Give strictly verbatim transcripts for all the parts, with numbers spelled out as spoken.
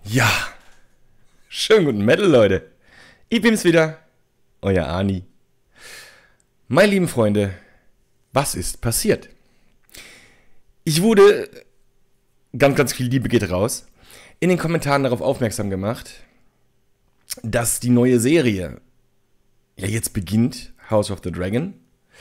Ja, schönen guten Metal, Leute. Ich bin's wieder, euer Ani. Meine lieben Freunde, was ist passiert? Ich wurde, ganz, ganz viel Liebe geht raus, in den Kommentaren darauf aufmerksam gemacht, dass die neue Serie ja jetzt beginnt, House of the Dragon.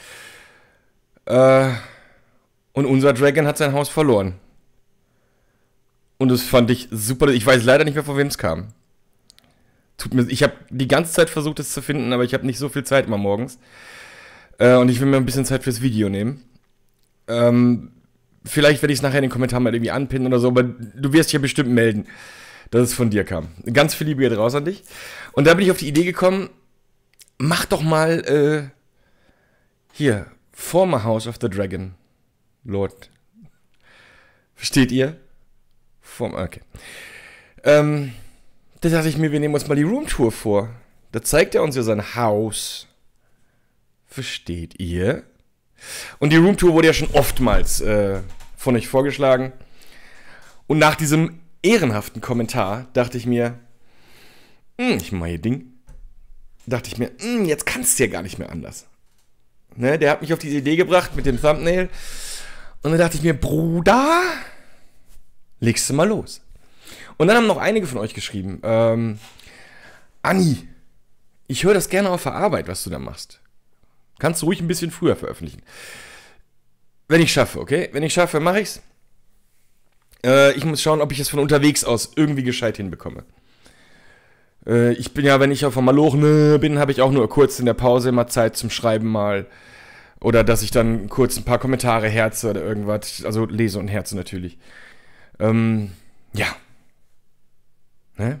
Äh, und unser Dragon hat sein Haus verloren. Und das fand ich super. Ich weiß leider nicht mehr, von wem es kam. Tut mir, ich habe die ganze Zeit versucht, es zu finden, aber ich habe nicht so viel Zeit immer morgens. Äh, und ich will mir ein bisschen Zeit fürs Video nehmen. Ähm, vielleicht werde ich es nachher in den Kommentaren mal irgendwie anpinnen oder so, aber du wirst dich ja bestimmt melden, dass es von dir kam. Ganz viel Liebe geht raus an dich. Und da bin ich auf die Idee gekommen, mach doch mal, äh, hier, Former House of the Dragon. Lord. Versteht ihr? Form, okay. Ähm, da dachte ich mir, wir nehmen uns mal die Roomtour vor. Da zeigt er uns ja sein Haus. Versteht ihr? Und die Roomtour wurde ja schon oftmals äh, von euch vorgeschlagen. Und nach diesem ehrenhaften Kommentar dachte ich mir, hm, ich mach hier Ding. Dachte ich mir, hm, jetzt kannst du ja gar nicht mehr anders. Ne, der hat mich auf diese Idee gebracht mit dem Thumbnail. Und dann dachte ich mir, Bruder, legst du mal los. Und dann haben noch einige von euch geschrieben, ähm, Anni, ich höre das gerne auf der Arbeit, was du da machst. Kannst du ruhig ein bisschen früher veröffentlichen. Wenn ich schaffe, okay? Wenn ich schaffe, mache ich's. Äh, ich muss schauen, ob ich es von unterwegs aus irgendwie gescheit hinbekomme. Äh, ich bin ja, wenn ich auf der Malochen bin, habe ich auch nur kurz in der Pause immer Zeit zum Schreiben mal. Oder dass ich dann kurz ein paar Kommentare herze oder irgendwas. Also lese und herze natürlich. Ähm, ja. Ne?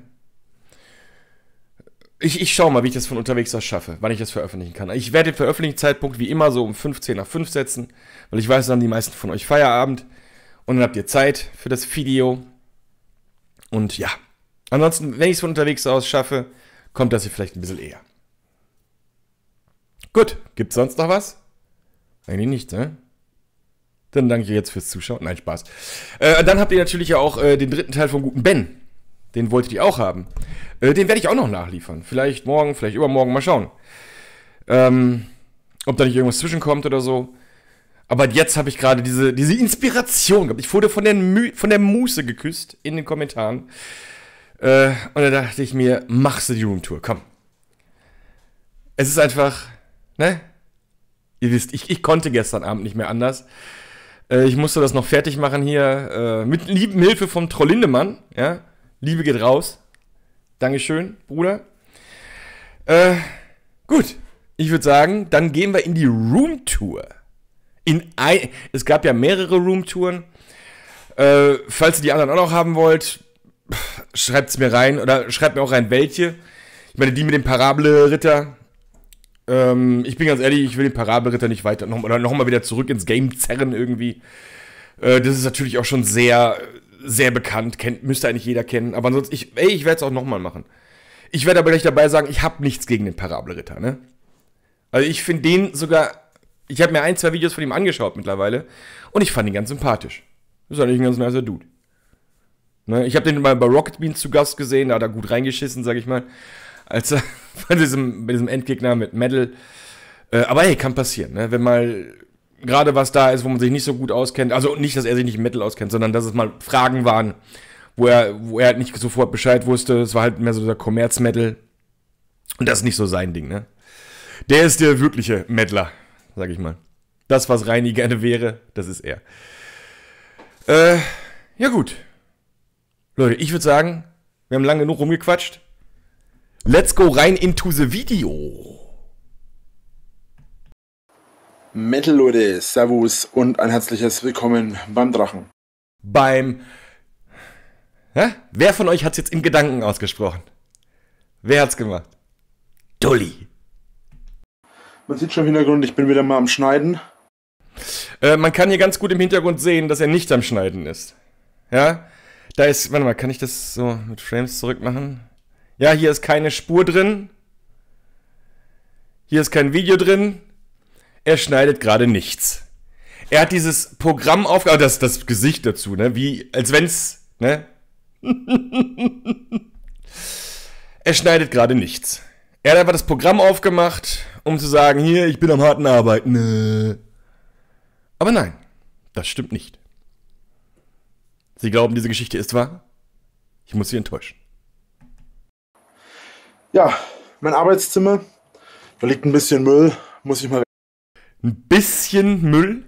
Ich, ich schaue mal, wie ich das von unterwegs aus schaffe, wann ich das veröffentlichen kann. Ich werde den Veröffentlichungszeitpunkt wie immer so um fünfzehn nach fünf setzen, weil ich weiß, dann haben die meisten von euch Feierabend und dann habt ihr Zeit für das Video. Und ja, ansonsten, wenn ich es von unterwegs aus schaffe, kommt das hier vielleicht ein bisschen eher. Gut, gibt's sonst noch was? Eigentlich nichts, ne? Dann danke ich jetzt fürs Zuschauen. Nein, Spaß. Äh, dann habt ihr natürlich ja auch äh, den dritten Teil vom guten Ben. Den wolltet ihr auch haben. Äh, den werde ich auch noch nachliefern. Vielleicht morgen, vielleicht übermorgen, mal schauen. Ähm, ob da nicht irgendwas zwischenkommt oder so. Aber jetzt habe ich gerade diese, diese Inspiration gehabt. Ich wurde von der, Mü von der Muße geküsst in den Kommentaren. Äh, und da dachte ich mir, machst du die Roomtour, komm. Es ist einfach, ne? Ihr wisst, ich, ich konnte gestern Abend nicht mehr anders. Äh, ich musste das noch fertig machen hier. Äh, mit lieben Hilfe vom Trollindemann. Ja? Liebe geht raus. Dankeschön, Bruder. Äh, gut. Ich würde sagen, dann gehen wir in die Roomtour. In ein, es gab ja mehrere Roomtouren. Äh, falls ihr die anderen auch noch haben wollt, schreibt es mir rein. Oder schreibt mir auch rein, welche. Ich meine, die mit dem Parabelritter. Ähm, ich bin ganz ehrlich, ich will den Parabelritter nicht weiter noch, oder noch mal wieder zurück ins Game zerren irgendwie. Äh, das ist natürlich auch schon sehr, sehr bekannt, kennt, müsste eigentlich jeder kennen. Aber ansonsten, ich, ey, ich werde es auch noch mal machen. Ich werde aber gleich dabei sagen, ich habe nichts gegen den Parabelritter, ne? Also ich finde den sogar, ich habe mir ein, zwei Videos von ihm angeschaut mittlerweile und ich fand ihn ganz sympathisch. Das ist eigentlich ein ganz nicer Dude. Ne? Ich habe den mal bei Rocket Beans zu Gast gesehen, da hat er gut reingeschissen, sag ich mal. Als er bei diesem, bei diesem Endgegner mit Metal. Äh, aber hey, kann passieren, ne? Wenn mal gerade was da ist, wo man sich nicht so gut auskennt. Also nicht, dass er sich nicht im Metal auskennt, sondern dass es mal Fragen waren, wo er, wo er halt nicht sofort Bescheid wusste. Es war halt mehr so der Kommerz-Metal. Und das ist nicht so sein Ding, ne? Der ist der wirkliche Mettler, sag ich mal. Das, was Reini gerne wäre, das ist er. Äh, ja gut. Leute, ich würde sagen, wir haben lange genug rumgequatscht. Let's go rein into the video. Metal Leute, Servus und ein herzliches Willkommen beim Drachen. Beim... Hä? Wer von euch hat's jetzt in Gedanken ausgesprochen? Wer hat's gemacht? Dulli. Man sieht schon im Hintergrund, ich bin wieder mal am Schneiden. Äh, man kann hier ganz gut im Hintergrund sehen, dass er nicht am Schneiden ist. Ja? Da ist... Warte mal, kann ich das so mit Frames zurück machen? Ja, hier ist keine Spur drin. Hier ist kein Video drin. Er schneidet gerade nichts. Er hat dieses Programm aufgebaut, das, das Gesicht dazu, ne? Wie, als wenn's, ne? Er schneidet gerade nichts. Er hat einfach das Programm aufgemacht, um zu sagen, hier, ich bin am harten Arbeiten. Nö. Aber nein, das stimmt nicht. Sie glauben, diese Geschichte ist wahr? Ich muss Sie enttäuschen. Ja, mein Arbeitszimmer, da liegt ein bisschen Müll, muss ich mal... Ein bisschen Müll?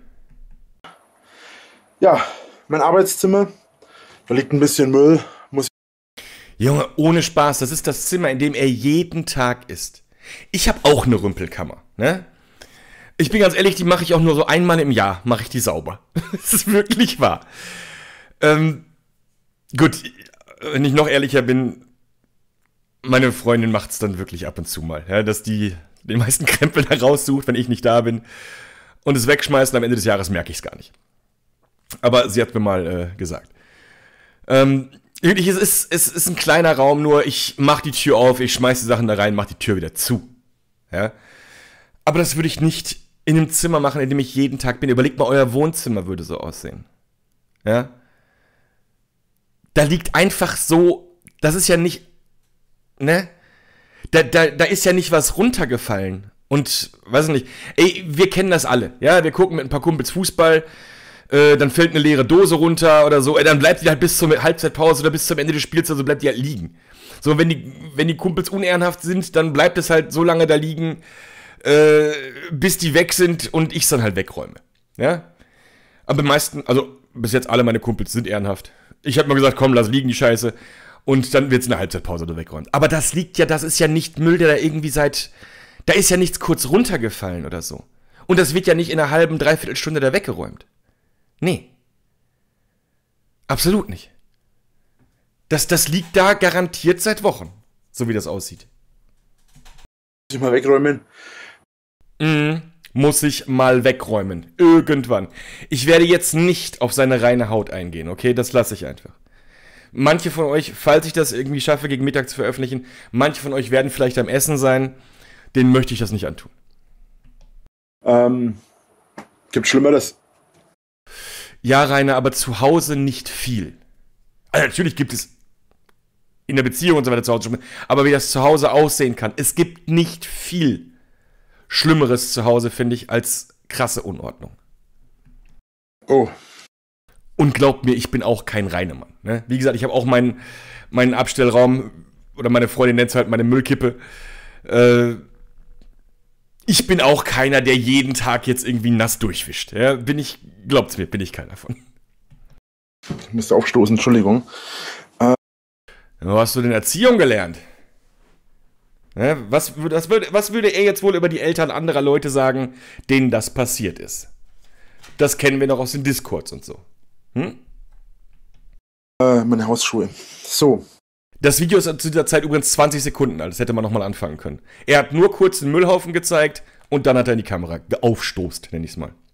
Ja, mein Arbeitszimmer, da liegt ein bisschen Müll, muss ich... Junge, ohne Spaß, das ist das Zimmer, in dem er jeden Tag ist. Ich habe auch eine Rümpelkammer, ne? Ich bin ganz ehrlich, die mache ich auch nur so einmal im Jahr, mache ich die sauber. Das ist wirklich wahr. Ähm, gut, wenn ich noch ehrlicher bin, meine Freundin macht es dann wirklich ab und zu mal, ja, dass die den meisten Krempel da raussucht, wenn ich nicht da bin und es wegschmeißt und am Ende des Jahres merke ich es gar nicht. Aber sie hat mir mal äh, gesagt. Ähm, wirklich, es ist, es ist ein kleiner Raum, nur ich mache die Tür auf, ich schmeiße die Sachen da rein, mache die Tür wieder zu. Ja? Aber das würde ich nicht in einem Zimmer machen, in dem ich jeden Tag bin. Überlegt mal, euer Wohnzimmer würde so aussehen. Ja? Da liegt einfach so, das ist ja nicht, ne? Da, da, da ist ja nicht was runtergefallen. Und, weiß ich nicht, ey, wir kennen das alle. Ja, wir gucken mit ein paar Kumpels Fußball, äh, dann fällt eine leere Dose runter oder so, ey, dann bleibt die halt bis zur Halbzeitpause oder bis zum Ende des Spiels, also bleibt die halt liegen. So, wenn die, wenn die Kumpels unehrenhaft sind, dann bleibt es halt so lange da liegen, äh, bis die weg sind und ich es dann halt wegräume. Ja? Aber die meisten, also bis jetzt alle meine Kumpels sind ehrenhaft. Ich habe mal gesagt, komm, lass liegen die Scheiße. Und dann wird es in der Halbzeitpause da wegräumt. Aber das liegt ja, das ist ja nicht Müll, der da irgendwie seit, da ist ja nichts kurz runtergefallen oder so. Und das wird ja nicht in einer halben, dreiviertel Stunde da weggeräumt. Nee. Absolut nicht. Das, das liegt da garantiert seit Wochen, so wie das aussieht. Muss ich mal wegräumen? Mhm. Muss ich mal wegräumen. Irgendwann. Ich werde jetzt nicht auf seine reine Haut eingehen, okay? Das lasse ich einfach. Manche von euch, falls ich das irgendwie schaffe, gegen Mittag zu veröffentlichen, manche von euch werden vielleicht am Essen sein, denen möchte ich das nicht antun. Ähm, gibt Schlimmeres? Ja, Rainer, aber zu Hause nicht viel. Also natürlich gibt es in der Beziehung und so weiter zu Hause, aber wie das zu Hause aussehen kann, es gibt nicht viel Schlimmeres zu Hause, finde ich, als krasse Unordnung. Oh. Und glaubt mir, ich bin auch kein Reinemann. Ne? Wie gesagt, ich habe auch meinen, meinen Abstellraum, oder meine Freundin nennt es halt meine Müllkippe. Äh, ich bin auch keiner, der jeden Tag jetzt irgendwie nass durchwischt. Ja? Bin ich, glaubt's mir, bin ich keiner von. Ich müsste aufstoßen, Entschuldigung. Äh. Wo hast du denn Erziehung gelernt? Ja, was, was, würde, was würde er jetzt wohl über die Eltern anderer Leute sagen, denen das passiert ist? Das kennen wir noch aus den Discords und so. Hm? Äh, meine Hausschuhe. So. Das Video ist zu dieser Zeit übrigens zwanzig Sekunden alt. Das hätte man nochmal anfangen können. Er hat nur kurz den Müllhaufen gezeigt und dann hat er in die Kamera aufstoßt, nenne ich es mal.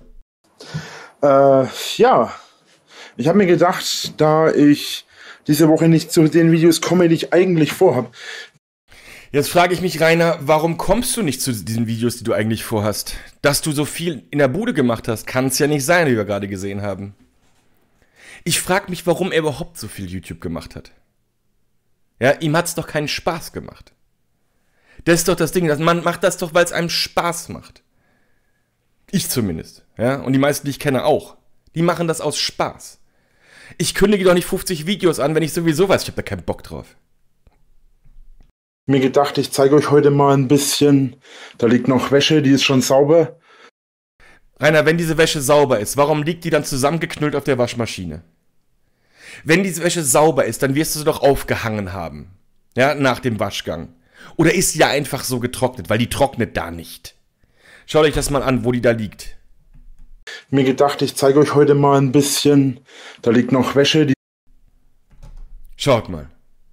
Äh, ja. Ich habe mir gedacht, da ich diese Woche nicht zu den Videos komme, die ich eigentlich vorhabe. Jetzt frage ich mich, Rainer, warum kommst du nicht zu diesen Videos, die du eigentlich vorhast? Dass du so viel in der Bude gemacht hast, kann es ja nicht sein, wie wir gerade gesehen haben. Ich frage mich, warum er überhaupt so viel YouTube gemacht hat. Ja, ihm hat es doch keinen Spaß gemacht. Das ist doch das Ding, man macht das doch, weil es einem Spaß macht. Ich zumindest, ja, und die meisten, die ich kenne, auch. Die machen das aus Spaß. Ich kündige doch nicht fünfzig Videos an, wenn ich sowieso weiß, ich habe da keinen Bock drauf. Mir gedacht, ich zeige euch heute mal ein bisschen. Da liegt noch Wäsche, die ist schon sauber. Rainer, wenn diese Wäsche sauber ist, warum liegt die dann zusammengeknüllt auf der Waschmaschine? Wenn diese Wäsche sauber ist, dann wirst du sie doch aufgehangen haben. Ja, nach dem Waschgang. Oder ist sie da einfach so getrocknet, weil die trocknet da nicht. Schaut euch das mal an, wo die da liegt. Mir gedacht, ich zeige euch heute mal ein bisschen. Da liegt noch Wäsche, die... Schaut mal.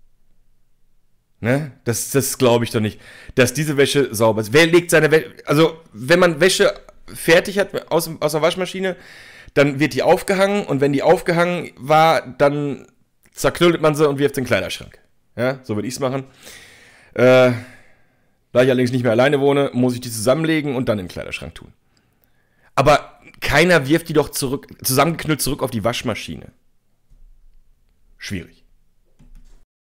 Ne? Das, das glaube ich doch nicht, dass diese Wäsche sauber ist. Wer legt seine Wäsche... Also, wenn man Wäsche fertig hat aus, aus der Waschmaschine, dann wird die aufgehangen und wenn die aufgehangen war, dann zerknüllt man sie und wirft in den Kleiderschrank. Ja, so würde ich es machen. Äh, da ich allerdings nicht mehr alleine wohne, muss ich die zusammenlegen und dann in den Kleiderschrank tun. Aber keiner wirft die doch zurück, zusammengeknüllt zurück auf die Waschmaschine. Schwierig.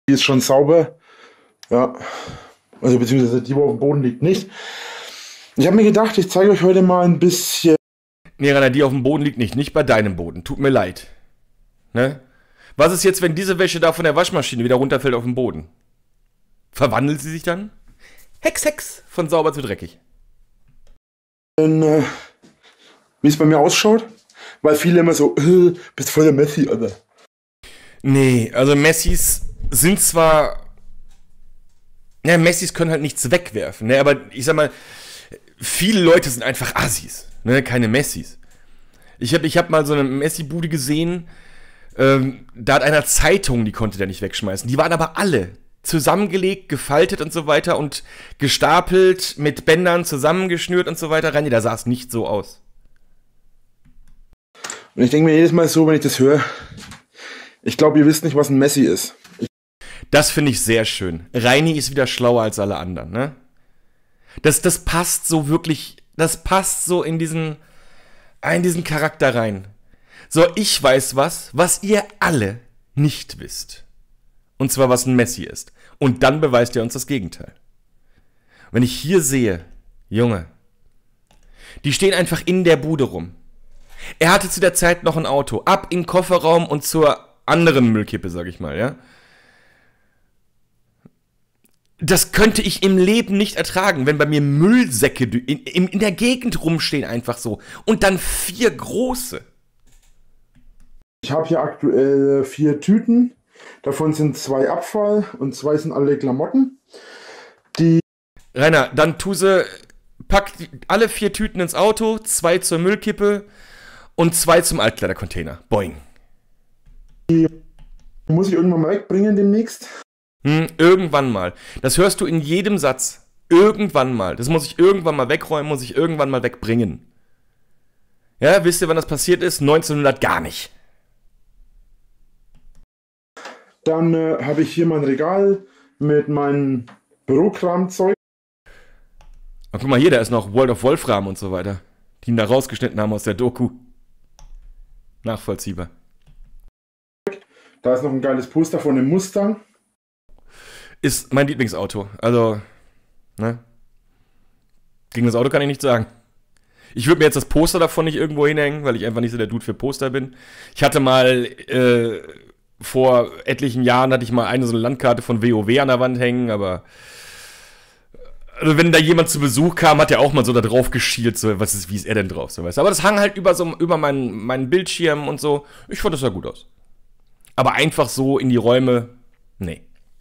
Die ist schon sauber. Ja. Also beziehungsweise die, wo auf dem Boden liegt, nicht. Ich habe mir gedacht, ich zeige euch heute mal ein bisschen. Nee, Rainer, die auf dem Boden liegt nicht. Nicht bei deinem Boden. Tut mir leid. Ne? Was ist jetzt, wenn diese Wäsche da von der Waschmaschine wieder runterfällt auf den Boden? Verwandelt sie sich dann? Hex, Hex. Von sauber zu dreckig. Äh, wie es bei mir ausschaut. Weil viele immer so, äh, bist voll der Messi, Alter. Nee, also Messis sind zwar... Ja, Messis können halt nichts wegwerfen, ne? Aber ich sag mal, viele Leute sind einfach Assis, ne? Keine Messis. Ich habe ich hab mal so eine Messi-Bude gesehen, ähm, da hat einer Zeitung, die konnte der nicht wegschmeißen. Die waren aber alle zusammengelegt, gefaltet und so weiter und gestapelt, mit Bändern zusammengeschnürt und so weiter. Reini, da sah es nicht so aus. Und ich denke mir jedes Mal so, wenn ich das höre, ich glaube, ihr wisst nicht, was ein Messi ist. Ich Das finde ich sehr schön. Reini ist wieder schlauer als alle anderen, ne? Das, das passt so wirklich, das passt so in diesen, in diesen Charakter rein. So, ich weiß was, was ihr alle nicht wisst. Und zwar, was ein Messi ist. Und dann beweist er uns das Gegenteil. Wenn ich hier sehe, Junge, die stehen einfach in der Bude rum. Er hatte zu der Zeit noch ein Auto. Ab in den Kofferraum und zur anderen Müllkippe, sag ich mal, ja? Das könnte ich im Leben nicht ertragen, wenn bei mir Müllsäcke in, in, in der Gegend rumstehen einfach so. Und dann vier große. Ich habe hier aktuell vier Tüten. Davon sind zwei Abfall und zwei sind alle Klamotten. Die Rainer, dann tu sie, pack die, alle vier Tüten ins Auto, zwei zur Müllkippe und zwei zum Altkleidercontainer. Boing. Die muss ich irgendwann mal wegbringen demnächst. Hm, irgendwann mal. Das hörst du in jedem Satz. Irgendwann mal. Das muss ich irgendwann mal wegräumen, muss ich irgendwann mal wegbringen. Ja, wisst ihr, wann das passiert ist? neunzehnhundert gar nicht. Dann äh, habe ich hier mein Regal mit meinem Bürokramzeug. Und guck mal hier, da ist noch World of Wolfram und so weiter. Die ihn da rausgeschnitten haben aus der Doku. Nachvollziehbar. Da ist noch ein geiles Poster von dem Mustang. Ist mein Lieblingsauto. Also, ne? Gegen das Auto kann ich nichts sagen. Ich würde mir jetzt das Poster davon nicht irgendwo hinhängen, weil ich einfach nicht so der Dude für Poster bin. Ich hatte mal, äh, vor etlichen Jahren hatte ich mal eine so eine Landkarte von WoW an der Wand hängen, aber also wenn da jemand zu Besuch kam, hat er auch mal so da drauf geschielt, so, was ist, wie ist er denn drauf, so, weißt du. Aber das hang halt über so, über meinen, meinen Bildschirm und so. Ich fand, das sah gut aus. Aber einfach so in die Räume, nee.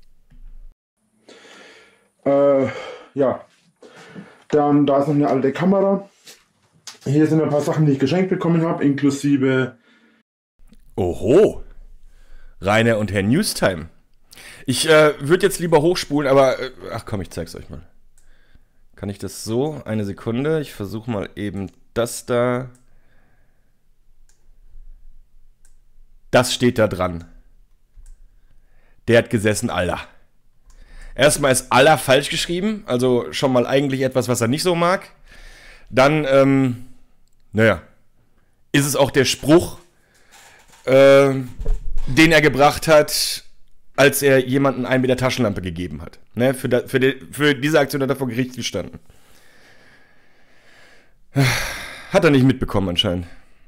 Äh, ja. Dann, da ist noch eine alte Kamera. Hier sind ein paar Sachen, die ich geschenkt bekommen habe, inklusive... Oho. Rainer und Herr Newstime. Ich äh, würde jetzt lieber hochspulen, aber... Äh, ach komm, ich zeig's euch mal. Kann ich das so? Eine Sekunde. Ich versuche mal eben das da. Das steht da dran. Der hat gesessen, Alter. Erstmal ist Alter falsch geschrieben. Also schon mal eigentlich etwas, was er nicht so mag. Dann, ähm... naja. Ist es auch der Spruch, äh, den er gebracht hat, als er jemanden einen mit der Taschenlampe gegeben hat. Ne? Für, da, für, die, für diese Aktion hat er vor Gericht gestanden. Hat er nicht mitbekommen anscheinend.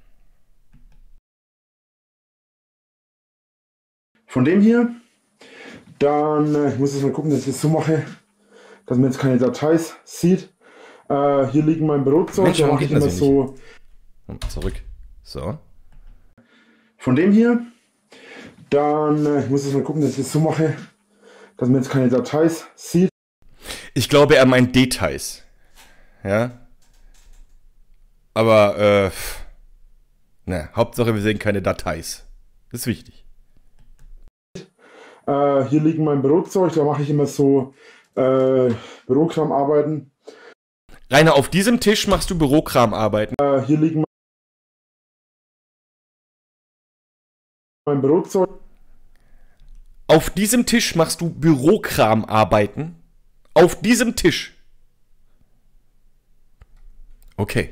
Von dem hier. Dann, äh, ich muss jetzt mal gucken, dass ich das so mache, dass man jetzt keine Dateis sieht. Äh, hier liegen mein Brotzeug. Mensch, Da warum mache ich geht das immer hier so. Zurück. So. Von dem hier. Dann, äh, ich muss jetzt mal gucken, dass ich das so mache, dass man jetzt keine Dateis sieht. Ich glaube, er meint Details. Ja. Aber, äh, na, Hauptsache, wir sehen keine Dateis. Das ist wichtig. Äh, hier liegen mein Bürozeug, da mache ich immer so äh, Bürokramarbeiten. Rainer, auf diesem Tisch machst du Bürokramarbeiten. Äh, hier liegen mein Bürozeug. Auf diesem Tisch machst du Bürokramarbeiten. Auf diesem Tisch. Okay.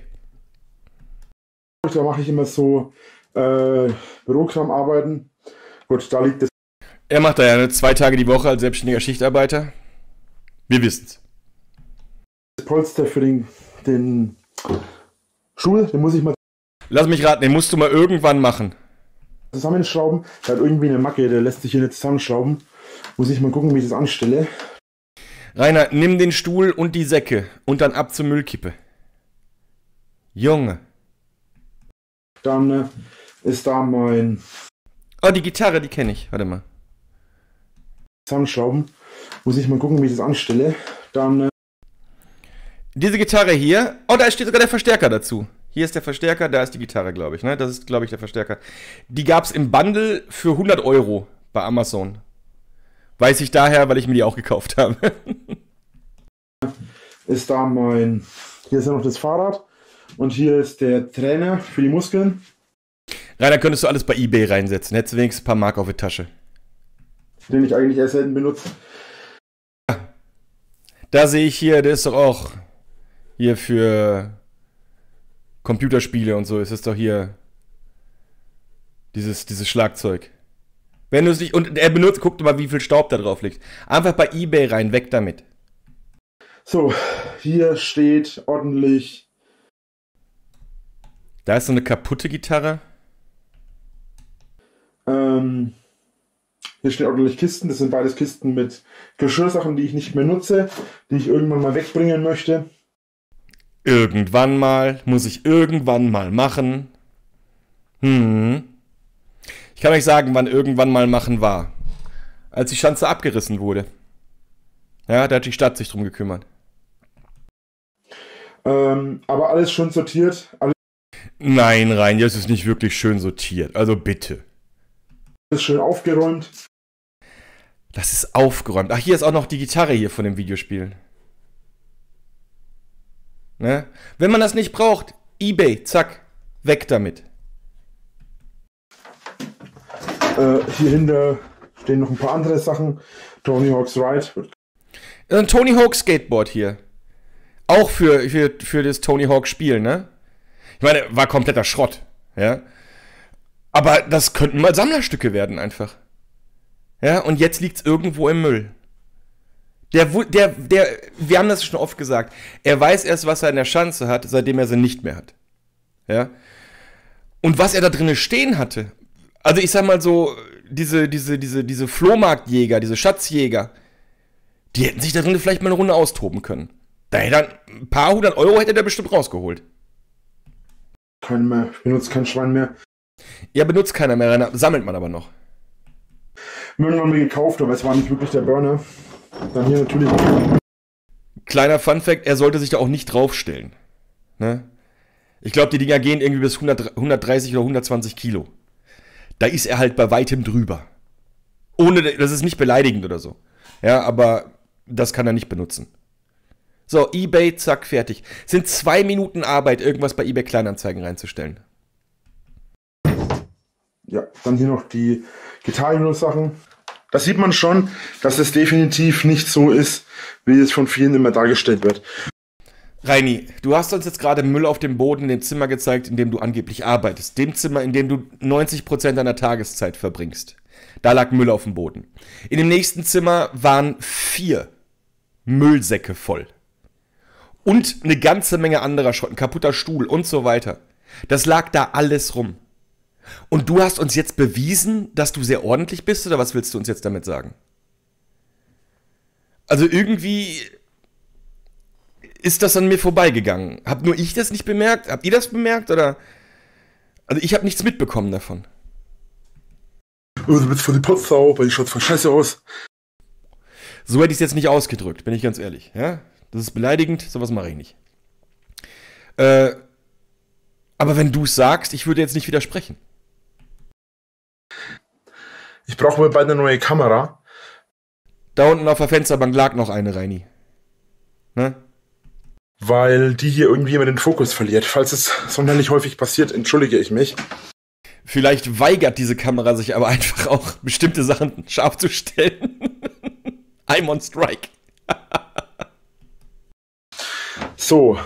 Da mache ich immer so äh, Bürokramarbeiten. Gut, da liegt das. Er macht da ja ne, zwei Tage die Woche als selbstständiger Schichtarbeiter. Wir wissen's. Das Polster für den, den Stuhl, den muss ich mal Lass mich raten, den musst du mal irgendwann machen. zusammenschrauben. Der hat irgendwie eine Macke, der lässt sich hier nicht zusammenschrauben. Muss ich mal gucken, wie ich das anstelle. Rainer, nimm den Stuhl und die Säcke und dann ab zur Müllkippe. Junge. Dann äh, ist da mein Oh, die Gitarre, die kenne ich. Warte mal. Zusammenschrauben. Muss ich mal gucken, wie ich das anstelle. Dann äh, Diese Gitarre hier. Oh, da steht sogar der Verstärker dazu. Hier ist der Verstärker, da ist die Gitarre, glaube ich. Ne? Das ist, glaube ich, der Verstärker. Die gab es im Bundle für hundert Euro bei Amazon. Weiß ich daher, weil ich mir die auch gekauft habe. ist da mein... Hier ist ja noch das Fahrrad. Und hier ist der Trainer für die Muskeln. Rainer, könntest du alles bei eBay reinsetzen. Hättest du wenigstens ein paar Mark auf der Tasche. Den ich eigentlich eher selten benutze. Da sehe ich hier, der ist doch auch hier für Computerspiele und so. Ist das doch hier dieses, dieses Schlagzeug. Wenn du es nicht... Und er benutzt, guck mal, wie viel Staub da drauf liegt. Einfach bei eBay rein, weg damit. So, hier steht ordentlich... Da ist so eine kaputte Gitarre. Ähm, hier stehen ordentlich Kisten. Das sind beides Kisten mit Geschirrsachen, die ich nicht mehr nutze, die ich irgendwann mal wegbringen möchte. Irgendwann mal, muss ich irgendwann mal machen. Hm. Ich kann euch sagen, wann irgendwann mal machen war. Als die Schanze abgerissen wurde. Ja, da hat die Stadt sich drum gekümmert. Ähm, aber alles schon sortiert. Alles Nein, Rein, das ist nicht wirklich schön sortiert. Also bitte. schön aufgeräumt. Das ist aufgeräumt. Ach, hier ist auch noch die Gitarre hier von dem Videospiel. Ne? Wenn man das nicht braucht, eBay, zack, weg damit. Äh, hier hinter stehen noch ein paar andere Sachen. Tony Hawk's Ride. Ein Tony Hawk Skateboard hier. Auch für, für, für das Tony Hawk Spiel, ne? Ich meine, war kompletter Schrott, ja? Aber das könnten mal Sammlerstücke werden einfach. Ja, und jetzt liegt's irgendwo im Müll. Der, der, der, wir haben das schon oft gesagt, er weiß erst, was er in der Schanze hat, seitdem er sie nicht mehr hat. Ja? Und was er da drinnen stehen hatte, also ich sag mal so, diese, diese, diese, diese Flohmarktjäger, diese Schatzjäger, die hätten sich da drinnen vielleicht mal eine Runde austoben können. Da hätte er ein paar hundert Euro hätte der bestimmt rausgeholt. Kein mehr, ich benutze kein Schwein mehr. Ja, benutzt keiner mehr, sammelt man aber noch. Müll haben wir gekauft, aber es war nicht wirklich der Burner. Dann hier natürlich. Kleiner Funfact, er sollte sich da auch nicht draufstellen. Ne? Ich glaube, die Dinger gehen irgendwie bis hundert, hundertdreißig oder hundertzwanzig Kilo. Da ist er halt bei weitem drüber. Ohne, das ist nicht beleidigend oder so. Ja, aber das kann er nicht benutzen. So, eBay, zack, fertig. Sind zwei Minuten Arbeit, irgendwas bei eBay Kleinanzeigen reinzustellen. Ja, dann hier noch die Gitarren-Sachen. Da sieht man schon, dass es definitiv nicht so ist, wie es von vielen immer dargestellt wird. Reini, du hast uns jetzt gerade Müll auf dem Boden in dem Zimmer gezeigt, in dem du angeblich arbeitest. Dem Zimmer, in dem du neunzig Prozent deiner Tageszeit verbringst. Da lag Müll auf dem Boden. In dem nächsten Zimmer waren vier Müllsäcke voll. Und eine ganze Menge anderer Schrott, ein kaputter Stuhl und so weiter. Das lag da alles rum. Und du hast uns jetzt bewiesen, dass du sehr ordentlich bist, oder was willst du uns jetzt damit sagen? Also irgendwie ist das an mir vorbeigegangen. Hab nur ich das nicht bemerkt? Habt ihr das bemerkt? Oder? Also ich habe nichts mitbekommen davon. Oh, du bist voll die Potsau, weil ich schaut voll scheiße aus. So hätte ich es jetzt nicht ausgedrückt, bin ich ganz ehrlich. Ja? Das ist beleidigend, sowas mache ich nicht. Äh, aber wenn du es sagst, ich würde jetzt nicht widersprechen. Ich brauche mal bald eine neue Kamera. Da unten auf der Fensterbank lag noch eine, Reini. Ne? Weil die hier irgendwie immer den Fokus verliert. Falls es sonderlich häufig passiert, entschuldige ich mich. Vielleicht weigert diese Kamera sich aber einfach auch, bestimmte Sachen scharf zu stellen. I'm on strike. So.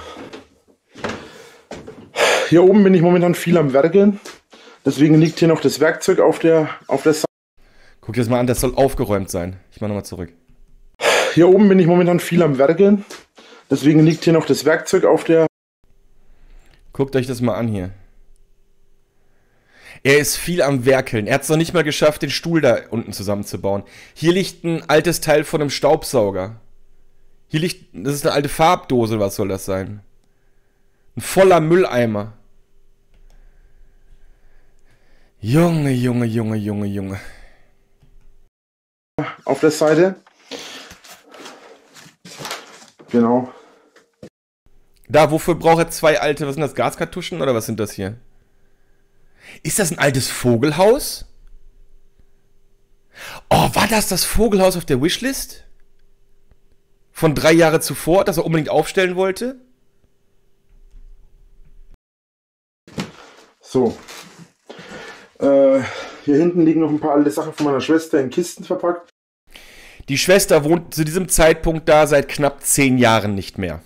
Hier oben bin ich momentan viel am Werkeln. Deswegen liegt hier noch das Werkzeug auf der, auf der Seite. Guck dir das mal an, das soll aufgeräumt sein. Ich mach nochmal zurück. Hier oben bin ich momentan viel am Werkeln. Deswegen liegt hier noch das Werkzeug auf der... Guckt euch das mal an hier. Er ist viel am Werkeln. Er hat es noch nicht mal geschafft, den Stuhl da unten zusammenzubauen. Hier liegt ein altes Teil von einem Staubsauger. Hier liegt... Das ist eine alte Farbdose, was soll das sein? Ein voller Mülleimer. Junge, Junge, Junge, Junge, Junge. Auf der Seite. Genau. Da, wofür braucht er zwei alte, was sind das, Gaskartuschen oder was sind das hier? Ist das ein altes Vogelhaus? Oh, war das das Vogelhaus auf der Wishlist? Von drei Jahre zuvor, das er unbedingt aufstellen wollte? So. Äh, hier hinten liegen noch ein paar alte Sachen von meiner Schwester in Kisten verpackt. Die Schwester wohnt zu diesem Zeitpunkt da seit knapp zehn Jahren nicht mehr.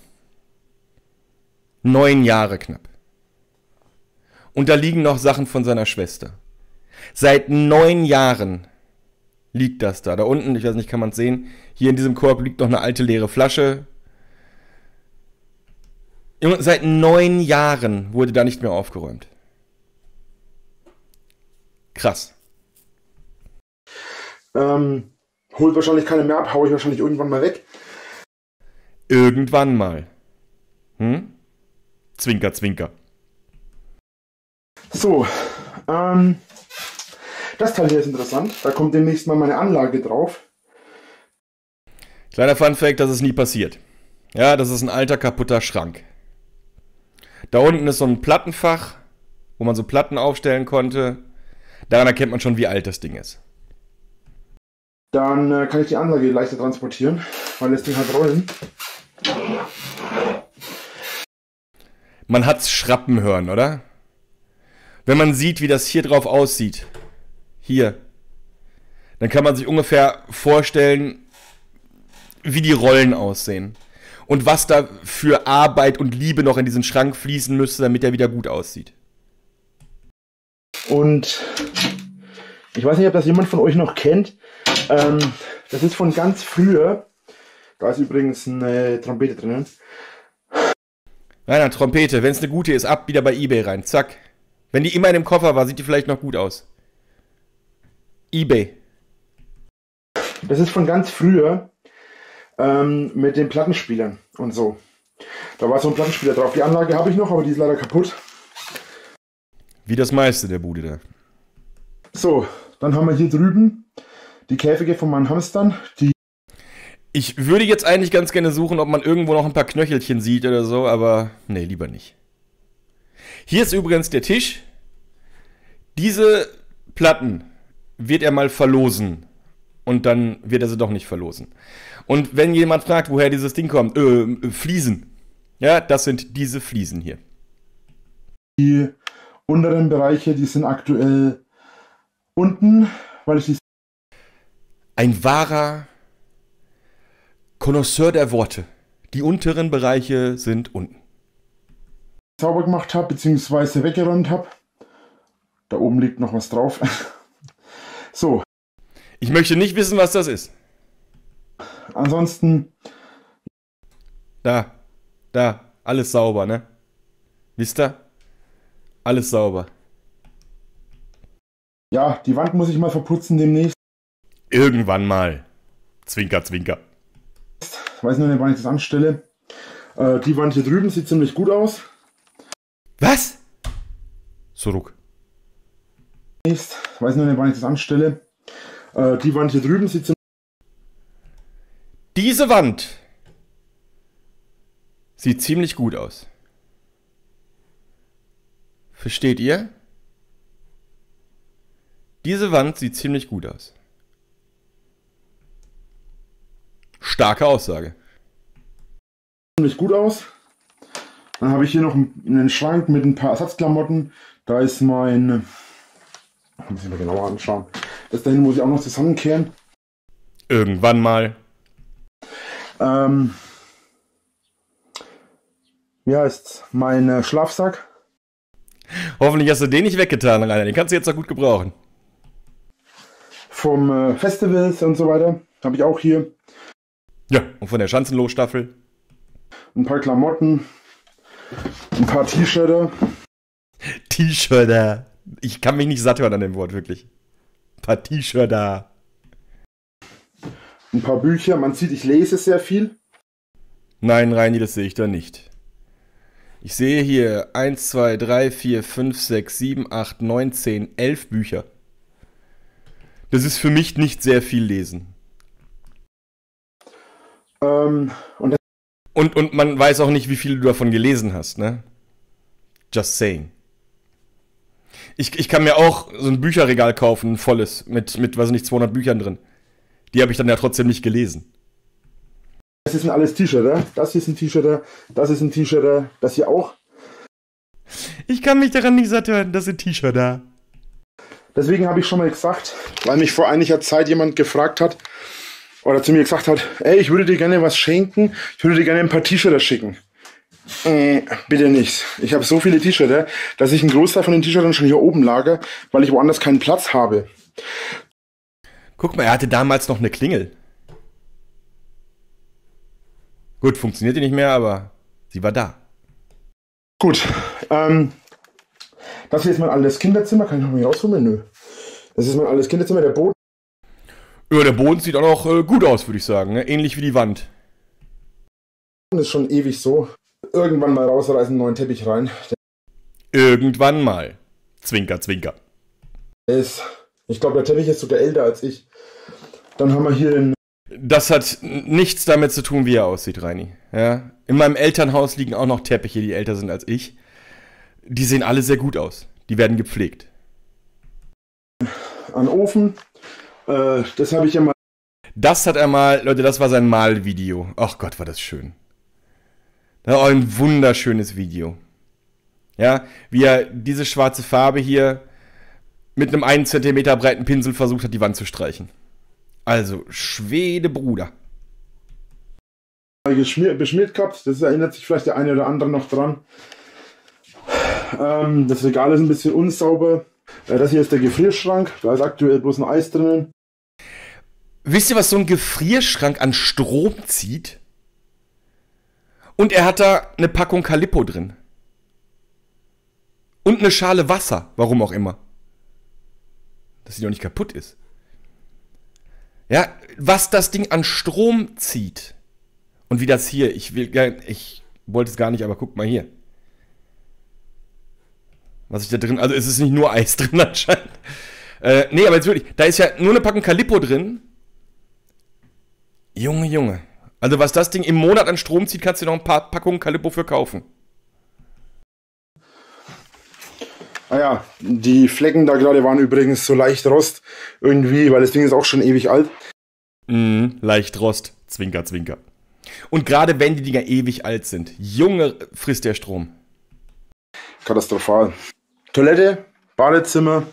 Neun Jahre knapp. Und da liegen noch Sachen von seiner Schwester. Seit neun Jahren liegt das da. Da unten, ich weiß nicht, kann man es sehen. Hier in diesem Korb liegt noch eine alte leere Flasche. Seit neun Jahren wurde da nicht mehr aufgeräumt. Krass. Ähm, holt wahrscheinlich keine mehr ab, hau ich wahrscheinlich irgendwann mal weg. Irgendwann mal. Hm? Zwinker, zwinker. So, ähm, das Teil hier ist interessant. Da kommt demnächst mal meine Anlage drauf. Kleiner Funfact, das ist nie passiert. Ja, das ist ein alter, kaputter Schrank. Da unten ist so ein Plattenfach, wo man so Platten aufstellen konnte. Daran erkennt man schon, wie alt das Ding ist. Dann äh, kann ich die Anlage leichter transportieren, weil das Ding halt rollen. Man hat's schrappen hören, oder? Wenn man sieht, wie das hier drauf aussieht, hier, dann kann man sich ungefähr vorstellen, wie die Rollen aussehen. Und was da für Arbeit und Liebe noch in diesen Schrank fließen müsste, damit er wieder gut aussieht. Und ich weiß nicht, ob das jemand von euch noch kennt. Ähm, das ist von ganz früher. Da ist übrigens eine Trompete drinnen. Nein, eine Trompete, wenn es eine gute ist, ab wieder bei eBay rein. Zack. Wenn die immer in dem Koffer war, sieht die vielleicht noch gut aus. eBay. Das ist von ganz früher. Ähm, mit den Plattenspielern und so. Da war so ein Plattenspieler drauf. Die Anlage habe ich noch, aber die ist leider kaputt. Wie das meiste der Bude da. So, dann haben wir hier drüben die Käfige von meinen Hamstern. Die Ich würde jetzt eigentlich ganz gerne suchen, ob man irgendwo noch ein paar Knöchelchen sieht oder so, aber nee, lieber nicht. Hier ist übrigens der Tisch. Diese Platten wird er mal verlosen. Und dann wird er sie doch nicht verlosen. Und wenn jemand fragt, woher dieses Ding kommt, äh, Fliesen. Ja, das sind diese Fliesen hier. Die unteren Bereiche, die sind aktuell unten, weil ich die Ein wahrer Connoisseur der Worte. Die unteren Bereiche sind unten. sauber gemacht habe, beziehungsweise weggeräumt habe. Da oben liegt noch was drauf. So. Ich möchte nicht wissen, was das ist. Ansonsten. Da, da, alles sauber, ne? Wisst ihr? Alles sauber. Ja, die Wand muss ich mal verputzen demnächst. Irgendwann mal. Zwinker, zwinker. Ich weiß nur nicht, wann ich das anstelle. Äh, die Wand hier drüben sieht ziemlich gut aus. Was? Zurück. Ich weiß nur nicht, wann ich das anstelle. Äh, die Wand hier drüben sieht ziemlich Diese Wand sieht ziemlich gut aus. Versteht ihr? Diese Wand sieht ziemlich gut aus. Starke Aussage. ziemlich gut aus. Dann habe ich hier noch einen Schrank mit ein paar Ersatzklamotten. Da ist mein... Muss ich mal genauer anschauen. Das dahin muss ich auch noch zusammenkehren. Irgendwann mal. Ähm, wie heißt's? Mein äh, Schlafsack. Hoffentlich hast du den nicht weggetan, Rainer. Den kannst du jetzt noch gut gebrauchen. vom äh, Festivals und so weiter. Habe ich auch hier. Ja, und von der Schanzenlos-Staffel. Ein paar Klamotten. Ein paar T-Shirts. T-Shirter. Ich kann mich nicht satt hören an dem Wort, wirklich. Ein paar T-Shirter. Ein paar Bücher. Man sieht, ich lese sehr viel. Nein, Reini, das sehe ich da nicht. Ich sehe hier eins, zwei, drei, vier, fünf, sechs, sieben, acht, neun, zehn, elf Bücher. Das ist für mich nicht sehr viel lesen. Ähm, und, und, und man weiß auch nicht, wie viel du davon gelesen hast, ne? Just saying. Ich, ich kann mir auch so ein Bücherregal kaufen, ein volles, mit, mit, weiß nicht, zweihundert Büchern drin. Die habe ich dann ja trotzdem nicht gelesen. Das sind alles T-Shirts. Das hier ist ein T-Shirt, das ist ein T-Shirt, das hier auch. Ich kann mich daran nicht satt hören, das sind T-Shirts da. Deswegen habe ich schon mal gesagt, weil mich vor einiger Zeit jemand gefragt hat, oder zu mir gesagt hat, ey, ich würde dir gerne was schenken, ich würde dir gerne ein paar T-Shirts schicken. Äh, bitte nicht. Ich habe so viele T-Shirts, dass ich einen Großteil von den T-Shirts schon hier oben lager, weil ich woanders keinen Platz habe. Guck mal, er hatte damals noch eine Klingel. Gut, funktioniert die nicht mehr, aber sie war da. Gut, ähm, das hier ist mein altes Kinderzimmer. Kann ich noch mal rausholen? Nö. Das ist mein altes Kinderzimmer, der Boden. Ja, der Boden sieht auch noch äh, gut aus, würde ich sagen. Ne? Ähnlich wie die Wand. Das ist schon ewig so. Irgendwann mal rausreißen, einen neuen Teppich rein. Irgendwann mal. Zwinker, zwinker. Der ist, ich glaube, der Teppich ist sogar älter als ich. Dann haben wir hier den... Das hat nichts damit zu tun, wie er aussieht, Reini. Ja? In meinem Elternhaus liegen auch noch Teppiche, die älter sind als ich. Die sehen alle sehr gut aus. Die werden gepflegt. An Ofen. Äh, das habe ich ja mal... Das hat er mal... Leute, das war sein Malvideo. Ach Gott, war das schön. Das war ein wunderschönes Video. Ja, wie er diese schwarze Farbe hier mit einem einen Zentimeter breiten Pinsel versucht hat, die Wand zu streichen. Also, Schwede Bruder. Geschmiert, beschmiert gehabt, das erinnert sich vielleicht der eine oder andere noch dran. Ähm, das Regal ist ein bisschen unsauber. Äh, das hier ist der Gefrierschrank, da ist aktuell bloß ein Eis drinnen. Wisst ihr, was so ein Gefrierschrank an Strom zieht? Und er hat da eine Packung Calippo drin. Und eine Schale Wasser, warum auch immer. Dass sie doch nicht kaputt ist. Ja, was das Ding an Strom zieht. Und wie das hier, ich will, ich wollte es gar nicht, aber guck mal hier. Was ich da drin, also es ist nicht nur Eis drin anscheinend. Äh, nee, aber jetzt wirklich, da ist ja nur eine Packung Calippo drin. Junge, Junge. Also was das Ding im Monat an Strom zieht, kannst du noch ein paar Packungen Calippo für kaufen. Ah ja, die Flecken da gerade waren übrigens so leicht Rost irgendwie, weil das Ding ist auch schon ewig alt. Mhm, leicht Rost, Zwinker, Zwinker. Und gerade wenn die Dinger ewig alt sind, Junge, frisst der Strom. Katastrophal. Toilette, Badezimmer.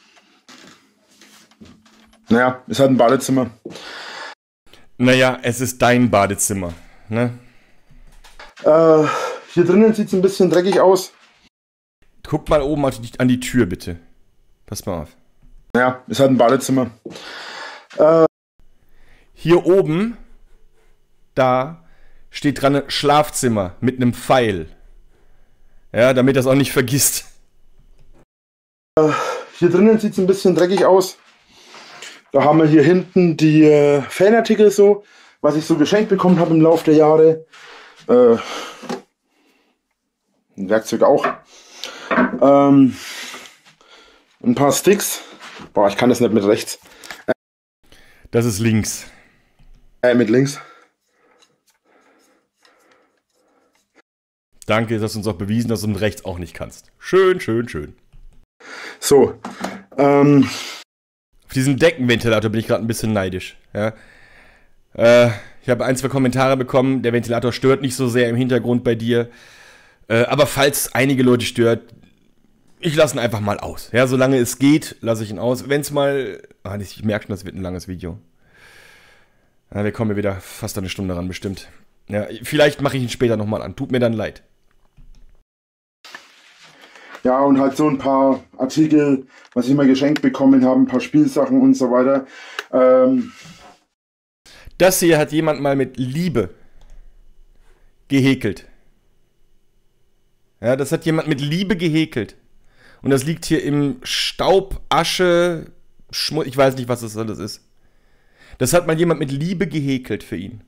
Naja, ist halt ein Badezimmer. Naja, es ist dein Badezimmer, ne? Äh, hier drinnen sieht es ein bisschen dreckig aus. Guck mal oben an die Tür, bitte. Pass mal auf. Ja, ist halt ein Badezimmer. Äh, Hier oben, da steht dran Schlafzimmer mit einem Pfeil. Ja, damit das auch nicht vergisst. Äh, hier drinnen sieht es ein bisschen dreckig aus. Da haben wir hier hinten die äh, Fanartikel so, was ich so geschenkt bekommen habe im Laufe der Jahre. Äh, ein Werkzeug auch. Ähm, ein paar Sticks. Boah, ich kann das nicht mit rechts. Das ist links. Äh, mit links. Danke, dass du uns auch bewiesen hast, dass du mit rechts auch nicht kannst. Schön, schön, schön. So. Ähm, Auf diesen Deckenventilator bin ich gerade ein bisschen neidisch. Ja? Äh, ich habe ein, zwei Kommentare bekommen, der Ventilator stört nicht so sehr im Hintergrund bei dir. Äh, aber falls einige Leute stört, ich lasse ihn einfach mal aus. Ja, solange es geht, lasse ich ihn aus. Wenn es mal... Ah, ich merke schon, das wird ein langes Video. Ja, wir kommen ja wieder fast eine Stunde ran, bestimmt. Ja, vielleicht mache ich ihn später nochmal an. Tut mir dann leid. Ja, und halt so ein paar Artikel, was ich mal geschenkt bekommen habe, ein paar Spielsachen und so weiter. Ähm, Das hier hat jemand mal mit Liebe gehäkelt. Ja, das hat jemand mit Liebe gehäkelt. Und das liegt hier im Staub, Asche, Schmutz, ich weiß nicht, was das alles ist. Das hat mal jemand mit Liebe gehäkelt für ihn.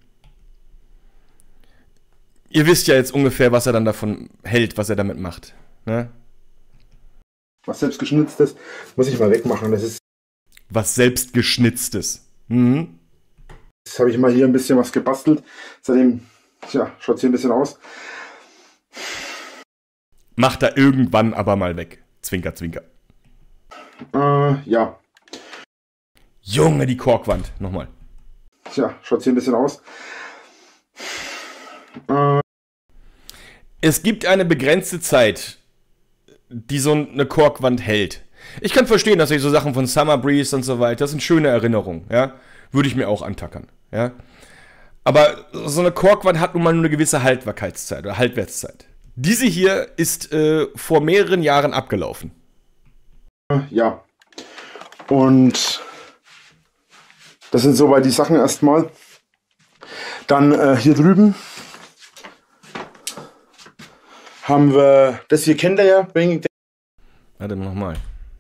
Ihr wisst ja jetzt ungefähr, was er dann davon hält, was er damit macht. Ne? Was selbstgeschnitztes, muss ich mal wegmachen. Das ist, Was selbstgeschnitztes. Mhm. das habe ich mal hier ein bisschen was gebastelt. Seitdem, ja, schaut hier ein bisschen aus. Macht er irgendwann aber mal weg. Zwinker, zwinker. Äh, ja. Junge, die Korkwand. Nochmal. Tja, schaut hier ein bisschen aus. Äh, Es gibt eine begrenzte Zeit, die so eine Korkwand hält. Ich kann verstehen, dass ich so Sachen von Summer Breeze und so weiter, das sind schöne Erinnerungen, ja. Würde ich mir auch antackern, ja. Aber so eine Korkwand hat nun mal nur eine gewisse Haltbarkeitszeit oder Haltwertszeit. Diese hier ist äh, vor mehreren Jahren abgelaufen. ja. Und das sind soweit die Sachen erstmal. Dann äh, hier drüben haben wir, das hier kennt ihr ja. Warte nochmal.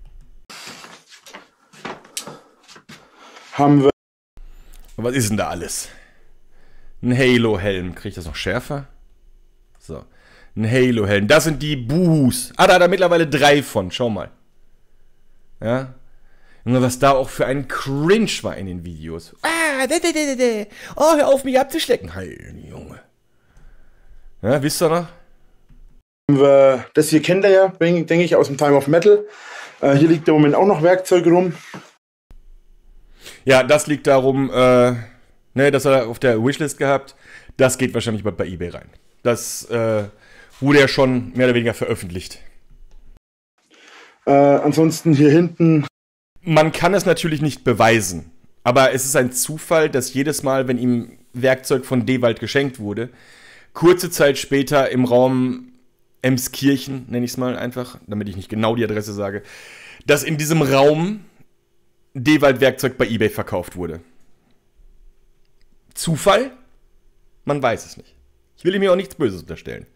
Haben wir. Was ist denn da alles? Ein Halo-Helm. Kriege ich das noch schärfer? So. Ein Halo-Helm. Das sind die Buhus. Ah, da hat er mittlerweile drei von. Schau mal. Ja. Nur was da auch für ein Cringe war in den Videos. Ah, de, de, de, de. Oh, hör auf, mich abzuschlecken. Heil, Junge. Ja, wisst ihr noch? Haben wir, das hier kennt ihr ja, denke ich, aus dem Time of Metal. Äh, hier liegt im Moment auch noch Werkzeug rum. Ja, das liegt darum, äh, ne, das hat er auf der Wishlist gehabt. Das geht wahrscheinlich bald bei eBay rein. Das äh, wurde ja schon mehr oder weniger veröffentlicht. Äh, ansonsten hier hinten. Man kann es natürlich nicht beweisen, aber es ist ein Zufall, dass jedes Mal, wenn ihm Werkzeug von Dewald geschenkt wurde, kurze Zeit später im Raum Emskirchen, nenne ich es mal einfach, damit ich nicht genau die Adresse sage, dass in diesem Raum Dewald Werkzeug bei eBay verkauft wurde. Zufall? Man weiß es nicht. Ich will ihm ja auch nichts Böses unterstellen.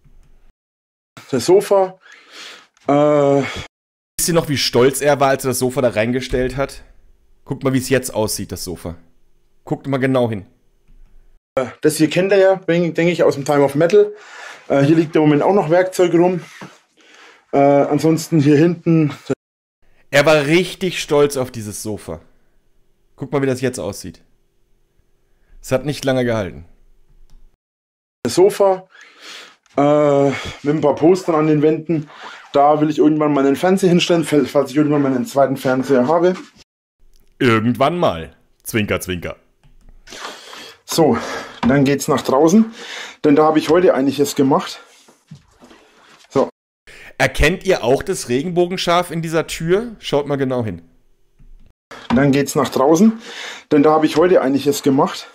Das Sofa. Äh, Wisst ihr noch, wie stolz er war, als er das Sofa da reingestellt hat? Guckt mal, wie es jetzt aussieht, das Sofa. Guckt mal genau hin. Das hier kennt ihr ja, denke ich, aus dem Time of Metal. Äh, hier liegt im Moment auch noch Werkzeug rum. Äh, ansonsten hier hinten. Er war richtig stolz auf dieses Sofa. Guck mal, wie das jetzt aussieht. Es hat nicht lange gehalten. Das Sofa. Äh, mit ein paar Postern an den Wänden. Da will ich irgendwann meinen Fernseher hinstellen, falls ich irgendwann meinen zweiten Fernseher habe. Irgendwann mal. Zwinker, zwinker. So, dann geht's nach draußen. Denn da habe ich heute einiges gemacht. So. Erkennt ihr auch das Regenbogenschaf in dieser Tür? Schaut mal genau hin. Dann geht's nach draußen. Denn da habe ich heute einiges gemacht.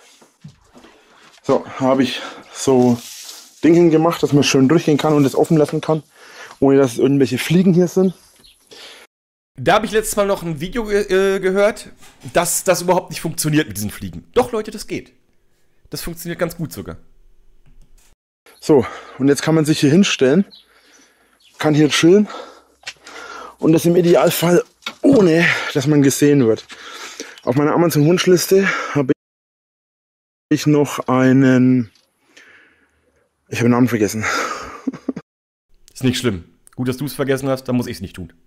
So, habe ich so Dinge gemacht, dass man schön durchgehen kann und es offen lassen kann, ohne dass irgendwelche Fliegen hier sind. Da habe ich letztes Mal noch ein Video ge äh, gehört, dass das überhaupt nicht funktioniert mit diesen Fliegen. Doch, Leute, das geht. Das funktioniert ganz gut sogar. So, und jetzt kann man sich hier hinstellen, kann hier chillen und das im Idealfall ohne, dass man gesehen wird. Auf meiner Amazon-Wunschliste habe ich noch einen, ich habe den Namen vergessen. Ist nicht schlimm. Gut, dass du es vergessen hast, dann muss ich es nicht tun.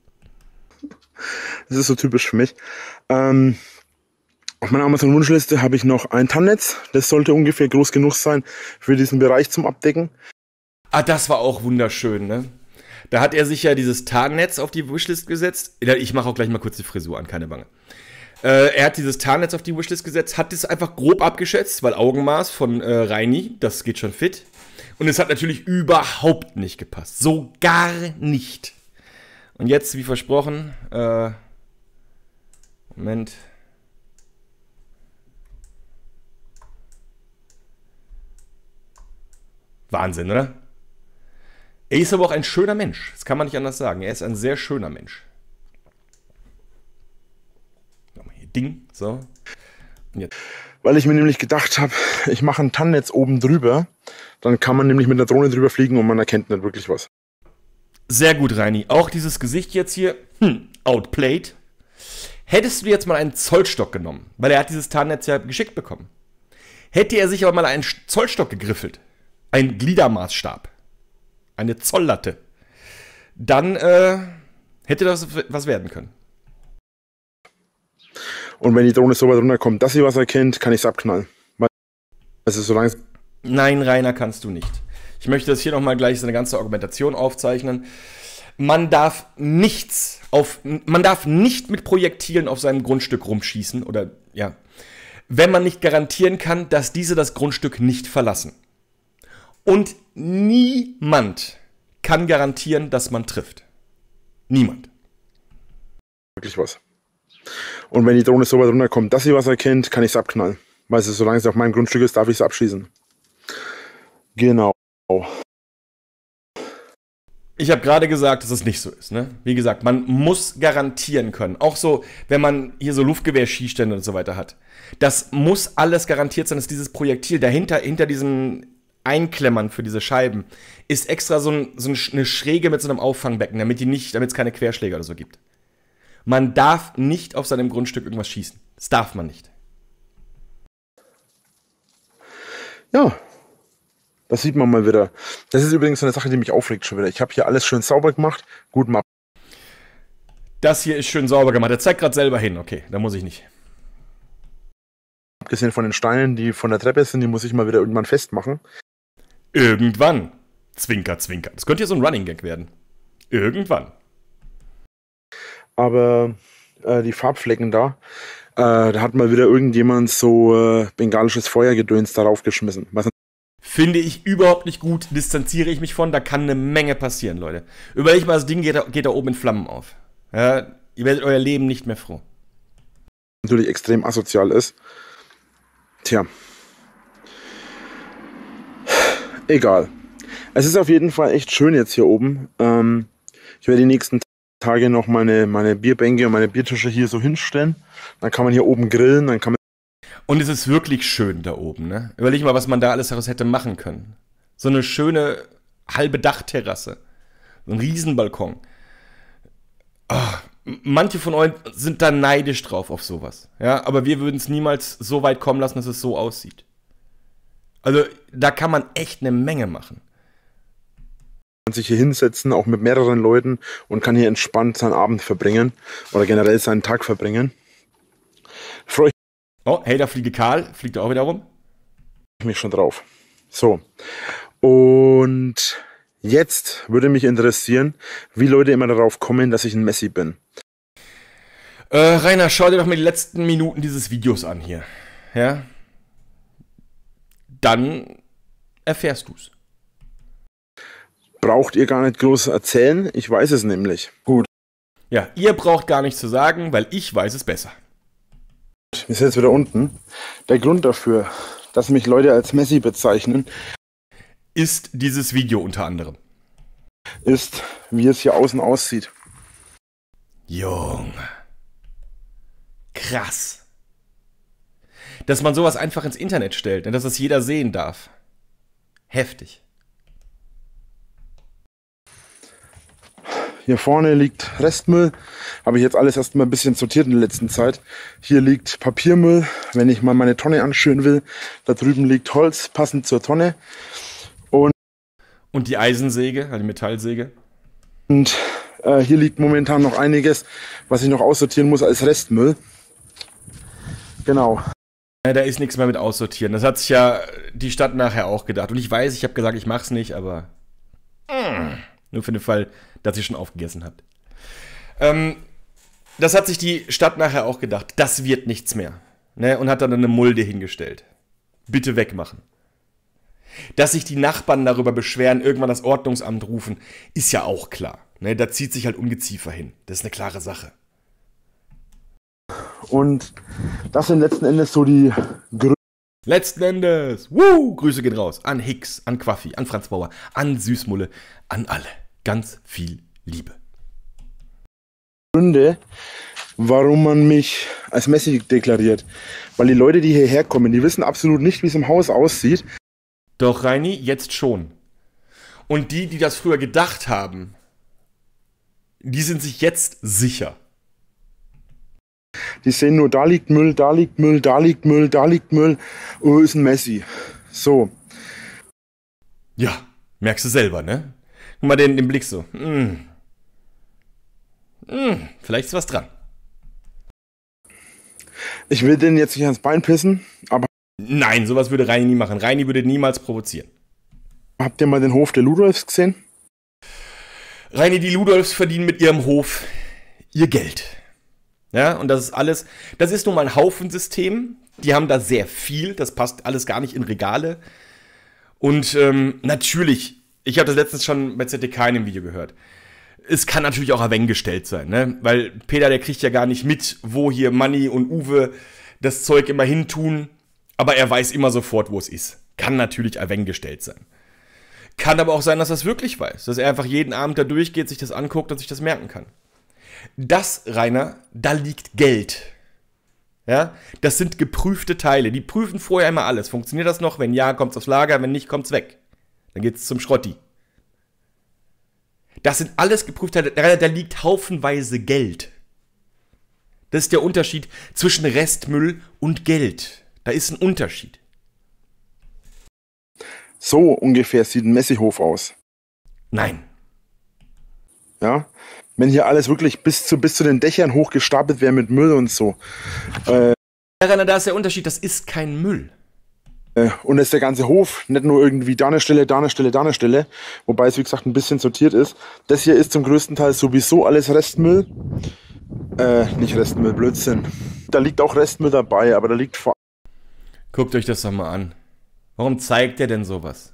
Das ist so typisch für mich. Ähm, auf meiner Amazon-Wunschliste habe ich noch ein Tannnetz. Das sollte ungefähr groß genug sein für diesen Bereich zum Abdecken. Ah, das war auch wunderschön, ne? Da hat er sich ja dieses Tarnnetz auf die Wishlist gesetzt. Ich mache auch gleich mal kurz die Frisur an, keine Bange. Äh, er hat dieses Tarnnetz auf die Wishlist gesetzt, hat es einfach grob abgeschätzt, weil Augenmaß von äh, Reini, das geht schon fit. Und es hat natürlich überhaupt nicht gepasst. So gar nicht. Und jetzt, wie versprochen, äh, Moment. Wahnsinn, oder? Er ist aber auch ein schöner Mensch. Das kann man nicht anders sagen. Er ist ein sehr schöner Mensch. Nochmal hier Ding. So. Jetzt. Weil ich mir nämlich gedacht habe, ich mache ein Tannennetz oben drüber. Dann kann man nämlich mit einer Drohne drüber fliegen und man erkennt nicht wirklich was. Sehr gut, Reini. Auch dieses Gesicht jetzt hier, hm, outplayed. Hättest du jetzt mal einen Zollstock genommen, weil er hat dieses Tarnnetz ja geschickt bekommen. Hätte er sich aber mal einen Zollstock gegriffelt, einen Gliedermaßstab, eine Zolllatte, dann äh, hätte das was werden können. Und wenn die Drohne so weit runterkommt, dass sie was erkennt, kann ich es abknallen. Also solange es Nein, Rainer, kannst du nicht. Ich möchte das hier nochmal gleich so eine ganze Argumentation aufzeichnen. Man darf nichts auf, man darf nicht mit Projektilen auf seinem Grundstück rumschießen oder, ja, wenn man nicht garantieren kann, dass diese das Grundstück nicht verlassen. Und niemand kann garantieren, dass man trifft. Niemand. wirklich was. Und wenn die Drohne so weit runterkommt, dass sie was erkennt, kann ich es abknallen. Weil es, solange es auf meinem Grundstück ist, darf ich es abschießen. Genau. Ich habe gerade gesagt, dass es nicht so ist. Ne? Wie gesagt, man muss garantieren können. Auch so, wenn man hier so Luftgewehr-Schießstände und so weiter hat. Das muss alles garantiert sein, dass dieses Projektil dahinter, hinter diesen Einklemmern für diese Scheiben, ist extra so, ein, so eine Schräge mit so einem Auffangbecken, damit die nicht, damit es keine Querschläge oder so gibt. Man darf nicht auf seinem Grundstück irgendwas schießen. Das darf man nicht. Ja. Das sieht man mal wieder. Das ist übrigens eine Sache, die mich aufregt schon wieder. Ich habe hier alles schön sauber gemacht. Gut, mal. Das hier ist schön sauber gemacht. Er zeigt gerade selber hin. Okay, da muss ich nicht. Abgesehen von den Steinen, die von der Treppe sind, die muss ich mal wieder irgendwann festmachen. Irgendwann. Zwinker, zwinker. Das könnte ja so ein Running Gag werden. Irgendwann. Aber äh, die Farbflecken da, äh, da hat mal wieder irgendjemand so äh, bengalisches Feuergedöns darauf geschmissen. Was Finde ich überhaupt nicht gut, distanziere ich mich von, da kann eine Menge passieren, Leute. Überlegt mal, das Ding geht da, geht da oben in Flammen auf. Ja, ihr werdet euer Leben nicht mehr froh. natürlich extrem asozial ist. Tja. Egal. Es ist auf jeden Fall echt schön jetzt hier oben. Ähm, ich werde die nächsten Tage noch meine, meine Bierbänke und meine Biertische hier so hinstellen. Dann kann man hier oben grillen, dann kann man. Und es ist wirklich schön da oben, ne? Überleg mal, was man da alles daraus hätte machen können. So eine schöne halbe Dachterrasse. So ein Riesenbalkon. Oh, manche von euch sind da neidisch drauf auf sowas. Ja, aber wir würden es niemals so weit kommen lassen, dass es so aussieht. Also, da kann man echt eine Menge machen. Man kann sich hier hinsetzen, auch mit mehreren Leuten und kann hier entspannt seinen Abend verbringen oder generell seinen Tag verbringen. Freue Oh, hey, da fliege Karl. Fliegt er auch wieder rum? ich mich schon drauf. So. Und jetzt würde mich interessieren, wie Leute immer darauf kommen, dass ich ein Messi bin. Äh, Rainer, schau dir doch mal die letzten Minuten dieses Videos an hier. Ja? Dann erfährst du's. Braucht ihr gar nicht groß erzählen? Ich weiß es nämlich. Gut. Ja, ihr braucht gar nichts zu sagen, weil ich weiß es besser. Wir sind jetzt wieder unten. Der Grund dafür, dass mich Leute als Messi bezeichnen, Ist dieses Video unter anderem. ist, wie es hier außen aussieht. Junge. Krass. Dass man sowas einfach ins Internet stellt und dass es jeder sehen darf. Heftig. Hier vorne liegt Restmüll. Habe ich jetzt alles erstmal ein bisschen sortiert in der letzten Zeit. Hier liegt Papiermüll, wenn ich mal meine Tonne anschüren will. Da drüben liegt Holz, passend zur Tonne. Und, Und die Eisensäge, also die Metallsäge. und äh, hier liegt momentan noch einiges, was ich noch aussortieren muss als Restmüll. Genau. Ja, da ist nichts mehr mit aussortieren. Das hat sich ja die Stadt nachher auch gedacht. Und ich weiß, ich habe gesagt, ich mach's nicht, aber mm, nur für den Fall, dass ihr schon aufgegessen habt. Ähm, das hat sich die Stadt nachher auch gedacht. Das wird nichts mehr. Ne? Und hat dann eine Mulde hingestellt. Bitte wegmachen. Dass sich die Nachbarn darüber beschweren, irgendwann das Ordnungsamt rufen, ist ja auch klar. Ne? Da zieht sich halt Ungeziefer hin. Das ist eine klare Sache. Und das sind letzten Endes so die Gründe. Letzten Endes, woo, Grüße gehen raus an Hicks, an Quaffi, an Franz Bauer, an Süßmulle, an alle. Ganz viel Liebe. Gründe, warum man mich als Messi deklariert. Weil die Leute, die hierher kommen, die wissen absolut nicht, wie es im Haus aussieht. Doch, Reini, jetzt schon. Und die, die das früher gedacht haben, die sind sich jetzt sicher. Die sehen nur, da liegt Müll, da liegt Müll, da liegt Müll, da liegt Müll. Oh, ist ein Messi. So. Ja, merkst du selber, ne? Guck mal den, den Blick so. Mm. Mm, vielleicht ist was dran. Ich will den jetzt nicht ans Bein pissen, aber... Nein, sowas würde Reini nie machen. Reini würde niemals provozieren. Habt ihr mal den Hof der Ludolfs gesehen? Reini, die Ludolfs verdienen mit ihrem Hof ihr Geld. Ja, und das ist alles, das ist nun mal ein Haufensystem. Die haben da sehr viel, das passt alles gar nicht in Regale. Und ähm, natürlich, ich habe das letztens schon bei Z D K in einem Video gehört, es kann natürlich auch erwäng gestellt sein, ne? Weil Peter, der kriegt ja gar nicht mit, wo hier Manni und Uwe das Zeug immer hin tun, aber er weiß immer sofort, wo es ist. Kann natürlich erwäng gestellt sein. Kann aber auch sein, dass er es wirklich weiß, dass er einfach jeden Abend da durchgeht, sich das anguckt und sich das merken kann. Das, Rainer, da liegt Geld. Ja, das sind geprüfte Teile. Die prüfen vorher immer alles. Funktioniert das noch? Wenn ja, kommt es aufs Lager. Wenn nicht, kommt es weg. Dann geht es zum Schrotti. Das sind alles geprüfte Teile. Rainer, da liegt haufenweise Geld. Das ist der Unterschied zwischen Restmüll und Geld. Da ist ein Unterschied. So ungefähr sieht ein Messihof aus. Nein. Ja, wenn hier alles wirklich bis zu, bis zu den Dächern hochgestapelt wäre mit Müll und so. Äh, Rainer, da ist der Unterschied, das ist kein Müll. Äh, und das ist der ganze Hof, nicht nur irgendwie da eine Stelle, da eine Stelle, da eine Stelle. Wobei es, wie gesagt, ein bisschen sortiert ist. Das hier ist zum größten Teil sowieso alles Restmüll. Äh, nicht Restmüll, Blödsinn. Da liegt auch Restmüll dabei, aber da liegt vor... Guckt euch das doch mal an. Warum zeigt er denn sowas?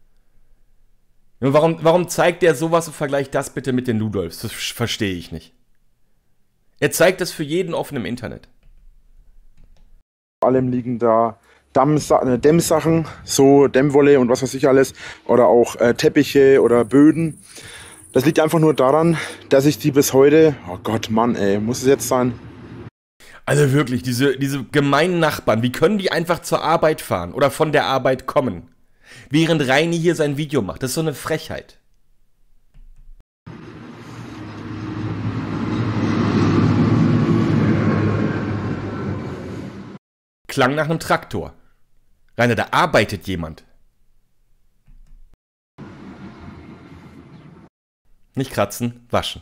Warum, warum zeigt er sowas und vergleicht das bitte mit den Ludolfs? Das verstehe ich nicht. Er zeigt das für jeden offen im Internet. Vor allem liegen da Dammsa- Dämmsachen, so Dämmwolle und was weiß ich alles. Oder auch äh, Teppiche oder Böden. Das liegt einfach nur daran, dass ich die bis heute... Oh Gott, Mann, ey, muss es jetzt sein? Also wirklich, diese, diese gemeinen Nachbarn, wie können die einfach zur Arbeit fahren oder von der Arbeit kommen? Während Reini hier sein Video macht. Das ist so eine Frechheit. Klang nach einem Traktor. Rainer, da arbeitet jemand. Nicht kratzen, waschen.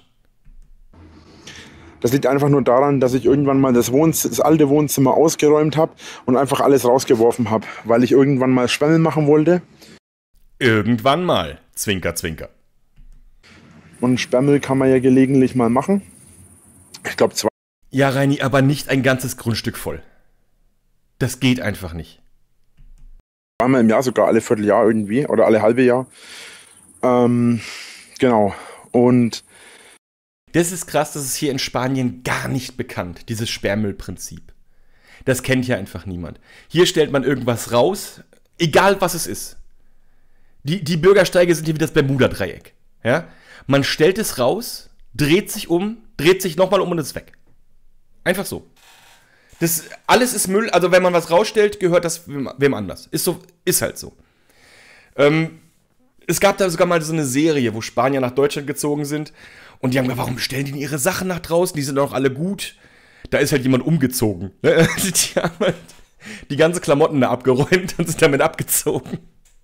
Das liegt einfach nur daran, dass ich irgendwann mal das, Wohnz- das alte Wohnzimmer ausgeräumt habe und einfach alles rausgeworfen habe, weil ich irgendwann mal Schwemmel machen wollte. Irgendwann mal. Zwinker, zwinker. Und Sperrmüll kann man ja gelegentlich mal machen. Ich glaube zwei. Ja, Reini, aber nicht ein ganzes Grundstück voll. Das geht einfach nicht. Einmal im Jahr, sogar alle Vierteljahr irgendwie oder alle halbe Jahr. Ähm, genau. Und das ist krass, das ist hier in Spanien gar nicht bekannt, dieses Sperrmüllprinzip. Das kennt ja einfach niemand. Hier stellt man irgendwas raus, egal was es ist. Die, die Bürgersteige sind hier wie das Bermuda-Dreieck. Ja? Man stellt es raus, dreht sich um, dreht sich nochmal um und ist weg. Einfach so. Das, alles ist Müll, also wenn man was rausstellt, gehört das wem, wem anders. Ist, so, ist halt so. Ähm, es gab da sogar mal so eine Serie, wo Spanier nach Deutschland gezogen sind und die haben gesagt, warum stellen die denn ihre Sachen nach draußen? Die sind doch alle gut. Da ist halt jemand umgezogen. Ne? Die haben halt die ganze Klamotten da abgeräumt und sind damit abgezogen.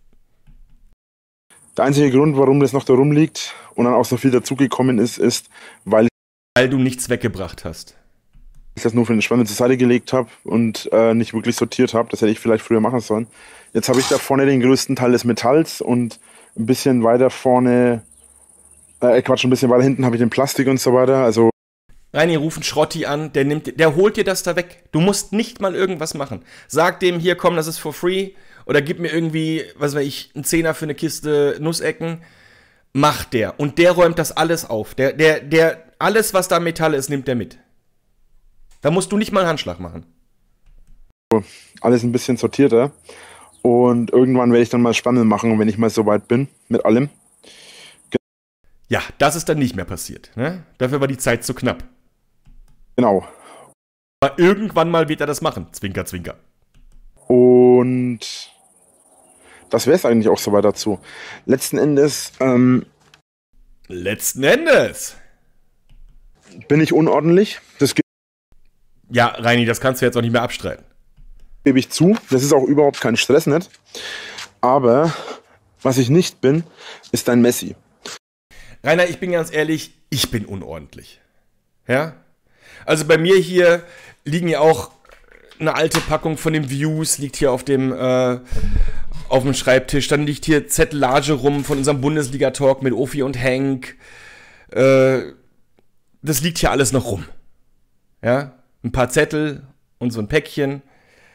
Der einzige Grund, warum das noch da rumliegt und dann auch so viel dazugekommen ist, ist, weil Weil du nichts weggebracht hast. ich das nur für den Schwamm zur Seite gelegt habe und äh, nicht wirklich sortiert habe. Das hätte ich vielleicht früher machen sollen. Jetzt habe ich da vorne den größten Teil des Metalls und ein bisschen weiter vorne, äh, Quatsch, ein bisschen weiter hinten habe ich den Plastik und so weiter. Also Reini, rufen Schrotti an, der nimmt, der holt dir das da weg. Du musst nicht mal irgendwas machen. Sag dem, hier, komm, das ist for free. Oder gib mir irgendwie, was weiß ich, einen Zehner für eine Kiste Nussecken. Macht der. Und der räumt das alles auf. Der, der, der, alles, was da Metall ist, nimmt der mit. Da musst du nicht mal einen Handschlag machen. alles ein bisschen sortierter. Und irgendwann werde ich dann mal Spannel machen, wenn ich mal so weit bin mit allem. Ja, das ist dann nicht mehr passiert. Ne? Dafür war die Zeit zu knapp. Genau. Aber irgendwann mal wird er das machen. Zwinker, zwinker. Und das wäre es eigentlich auch soweit dazu. Letzten Endes, ähm, Letzten Endes. bin ich unordentlich. Das ge- Ja, Reini, das kannst du jetzt auch nicht mehr abstreiten. gebe ich zu. Das ist auch überhaupt kein Stress, nicht? Aber was ich nicht bin, ist ein Messi. Rainer, ich bin ganz ehrlich, ich bin unordentlich. Ja? Also bei mir hier liegen ja auch eine alte Packung von den Views, liegt hier auf dem, äh, auf dem Schreibtisch. Dann liegt hier Zettelage rum von unserem Bundesliga-Talk mit Ofi und Henk. Äh, das liegt hier alles noch rum. Ja? Ein paar Zettel und so ein Päckchen.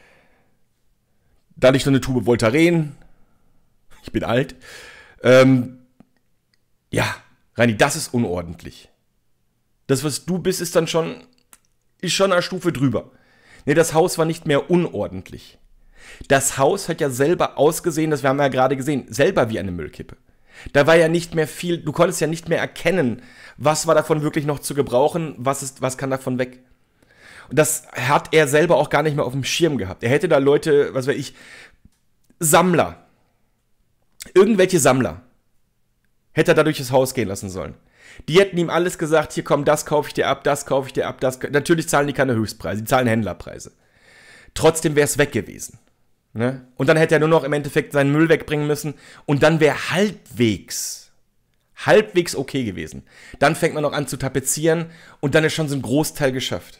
Da liegt noch eine Tube Voltaren. Ich bin alt. Ähm, ja, Reini, das ist unordentlich. Das, was du bist, ist dann schon, ist schon eine Stufe drüber. Nee, das Haus war nicht mehr unordentlich. Das Haus hat ja selber ausgesehen, das haben wir ja gerade gesehen, selber wie eine Müllkippe. Da war ja nicht mehr viel, du konntest ja nicht mehr erkennen, was war davon wirklich noch zu gebrauchen, was ist, was kann davon weg. Und das hat er selber auch gar nicht mehr auf dem Schirm gehabt. Er hätte da Leute, was weiß ich, Sammler, irgendwelche Sammler, hätte er da durch das Haus gehen lassen sollen. Die hätten ihm alles gesagt, hier komm, das kaufe ich dir ab, das kaufe ich dir ab, das. Natürlich zahlen die keine Höchstpreise, die zahlen Händlerpreise. Trotzdem wäre es weg gewesen. Ne? Und dann hätte er nur noch im Endeffekt seinen Müll wegbringen müssen und dann wäre halbwegs, halbwegs okay gewesen. Dann fängt man noch an zu tapezieren und dann ist schon so ein Großteil geschafft.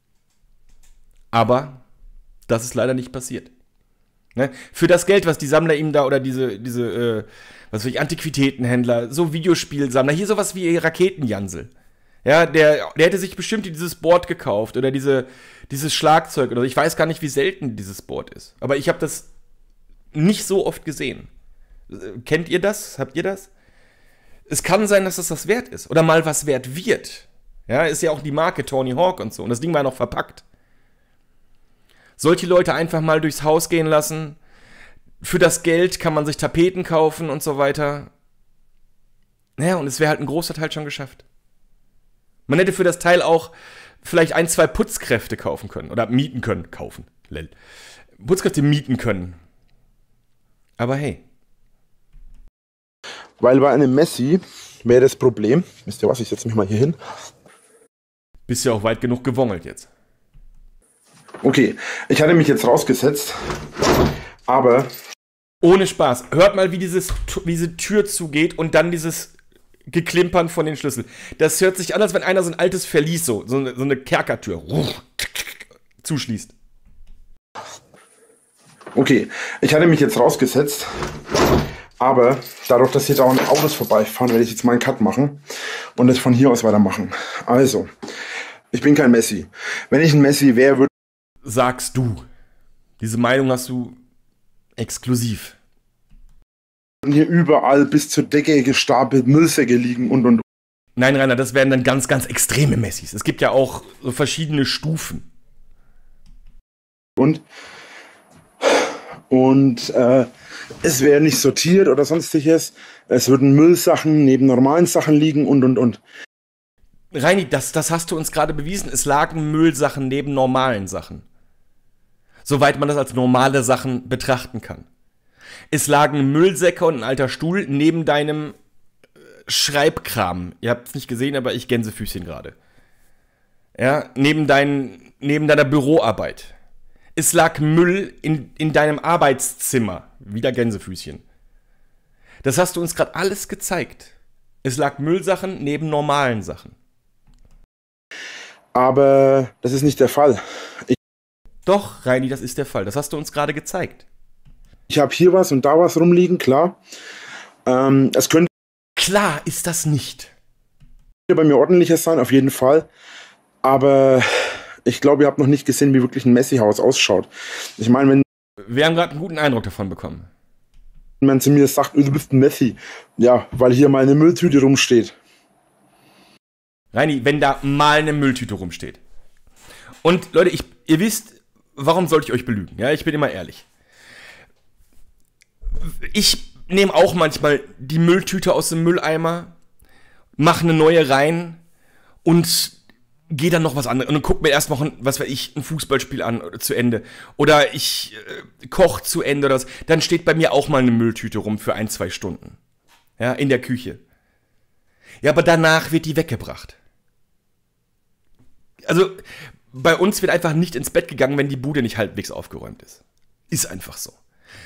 Aber das ist leider nicht passiert. Ne? Für das Geld, was die Sammler ihm da oder diese, diese äh, was weiß ich, Antiquitätenhändler, so Videospielsammler, hier sowas wie Raketenjansel. Ja, der, der hätte sich bestimmt dieses Board gekauft oder diese, dieses Schlagzeug oder ich weiß gar nicht, wie selten dieses Board ist. Aber ich habe das nicht so oft gesehen. Kennt ihr das? Habt ihr das? Es kann sein, dass das das wert ist oder mal was wert wird. Ja, ist ja auch die Marke Tony Hawk und so und das Ding war ja noch verpackt. Solche Leute einfach mal durchs Haus gehen lassen. Für das Geld kann man sich Tapeten kaufen und so weiter. Naja, und es wäre halt ein großer Teil schon geschafft. Man hätte für das Teil auch vielleicht ein, zwei Putzkräfte kaufen können. Oder mieten können. Kaufen. Lell. Putzkräfte mieten können. Aber hey. Weil bei einem Messi wäre das Problem, wisst ihr was, ich setze mich mal hier hin. Bist ja auch weit genug gewongelt jetzt. Okay, ich hatte mich jetzt rausgesetzt, aber... Ohne Spaß. Hört mal, wie, dieses, wie diese Tür zugeht und dann dieses Geklimpern von den Schlüsseln. Das hört sich an, als wenn einer so ein altes Verlies, so, so eine, so eine Kerkertür, zuschließt. Okay, ich hatte mich jetzt rausgesetzt, aber dadurch, dass hier dauernd Autos vorbeifahren, werde ich jetzt mal einen Cut machen und das von hier aus weitermachen. Also, ich bin kein Messi. Wenn ich ein Messi wäre, würde... Sagst du. Diese Meinung hast du exklusiv. Hier überall bis zur Decke gestapelt Müllsäcke liegen und und. Nein, Rainer, das wären dann ganz, ganz extreme Messis. Es gibt ja auch so verschiedene Stufen. Und und äh, es wäre nicht sortiert oder sonstiges. Es würden Müllsachen neben normalen Sachen liegen und und und. Reini, das, das hast du uns gerade bewiesen. Es lagen Müllsachen neben normalen Sachen. Soweit man das als normale Sachen betrachten kann. Es lagen Müllsäcke und ein alter Stuhl neben deinem Schreibkram. Ihr habt es nicht gesehen, aber ich Gänsefüßchen gerade. Ja, neben, dein, neben deiner Büroarbeit. Es lag Müll in, in deinem Arbeitszimmer. Wieder Gänsefüßchen. Das hast du uns gerade alles gezeigt. Es lag Müllsachen neben normalen Sachen. Aber das ist nicht der Fall. Ich Doch, Reini, das ist der Fall. Das hast du uns gerade gezeigt. Ich habe hier was und da was rumliegen, klar. Ähm, es könnte Klar ist das nicht. bei mir ordentlicher sein, auf jeden Fall. Aber ich glaube, ihr habt noch nicht gesehen, wie wirklich ein Messi-Haus ausschaut. Ich meine, wenn Wir haben gerade einen guten Eindruck davon bekommen. man zu mir sagt, du bist ein Messi. Ja, weil hier mal eine Mülltüte rumsteht. Reini, wenn da mal eine Mülltüte rumsteht. Und Leute, ich, ihr wisst, warum sollte ich euch belügen? Ja, ich bin immer ehrlich. Ich nehme auch manchmal die Mülltüte aus dem Mülleimer, mache eine neue rein und gehe dann noch was anderes und guck mir erst noch, ein, was weiß ich, ein Fußballspiel an oder zu Ende. Oder ich äh, koche zu Ende oder was. Dann steht bei mir auch mal eine Mülltüte rum für ein, zwei Stunden. Ja, in der Küche. Ja, aber danach wird die weggebracht. Also, bei uns wird einfach nicht ins Bett gegangen, wenn die Bude nicht halbwegs aufgeräumt ist. Ist einfach so.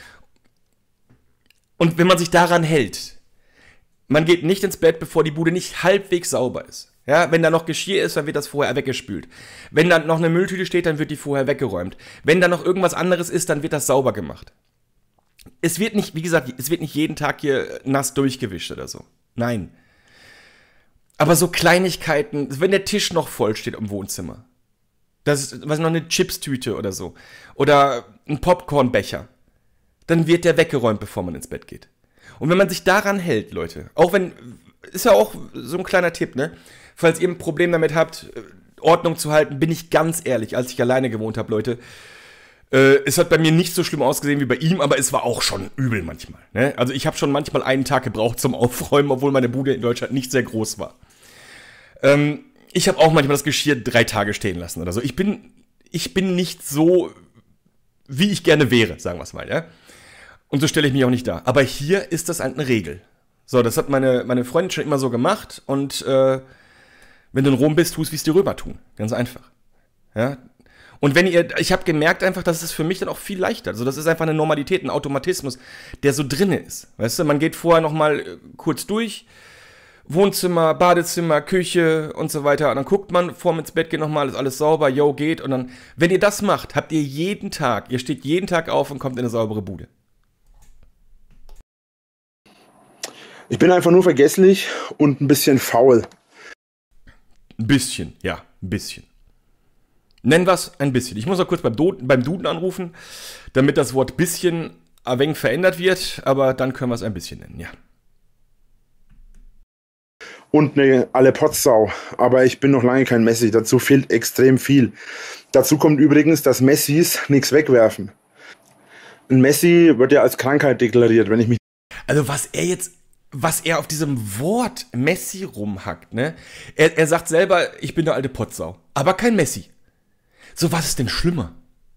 Und wenn man sich daran hält, man geht nicht ins Bett, bevor die Bude nicht halbwegs sauber ist. Ja, wenn da noch Geschirr ist, dann wird das vorher weggespült. Wenn da noch eine Mülltüte steht, dann wird die vorher weggeräumt. Wenn da noch irgendwas anderes ist, dann wird das sauber gemacht. Es wird nicht, wie gesagt, es wird nicht jeden Tag hier nass durchgewischt oder so. Nein. Aber so Kleinigkeiten, wenn der Tisch noch voll steht im Wohnzimmer. Das ist, was noch eine Chipstüte oder so. Oder ein Popcornbecher. Dann wird der weggeräumt, bevor man ins Bett geht. Und wenn man sich daran hält, Leute, auch wenn, ist ja auch so ein kleiner Tipp, ne? Falls ihr ein Problem damit habt, Ordnung zu halten, bin ich ganz ehrlich, als ich alleine gewohnt habe, Leute, äh, es hat bei mir nicht so schlimm ausgesehen wie bei ihm, aber es war auch schon übel manchmal. Ne? Also ich habe schon manchmal einen Tag gebraucht zum Aufräumen, obwohl meine Bude in Deutschland nicht sehr groß war. Ähm, ich habe auch manchmal das Geschirr drei Tage stehen lassen oder so. Ich bin, ich bin nicht so, wie ich gerne wäre, sagen wir es mal, ja. Und so stelle ich mich auch nicht dar. Aber hier ist das halt eine Regel. So, das hat meine, meine Freundin schon immer so gemacht und äh, wenn du in Rom bist, tust, wie es die Römer tun. Ganz einfach. Ja? Und wenn ihr, ich habe gemerkt einfach, das ist für mich dann auch viel leichter. Also das ist einfach eine Normalität, ein Automatismus, der so drin ist. Weißt du, man geht vorher nochmal kurz durch, Wohnzimmer, Badezimmer, Küche und so weiter. Und dann guckt man, vorm ins Bett geht nochmal, ist alles sauber, yo, geht. Und dann, wenn ihr das macht, habt ihr jeden Tag, ihr steht jeden Tag auf und kommt in eine saubere Bude. Ich bin einfach nur vergesslich und ein bisschen faul. Ein bisschen, ja, ein bisschen. Nenn was ein bisschen. Ich muss noch kurz beim, Do- beim Duden anrufen, damit das Wort bisschen ein wenig verändert wird, aber dann können wir es ein bisschen nennen, ja. Und eine alle Potsau. Aber ich bin noch lange kein Messi. Dazu fehlt extrem viel. Dazu kommt übrigens, dass Messis nichts wegwerfen. Ein Messi wird ja als Krankheit deklariert, wenn ich mich... Also was er jetzt... was er auf diesem Wort Messi rumhackt, ne? Er, er sagt selber, ich bin der alte Potsau, aber kein Messi. So, was ist denn schlimmer?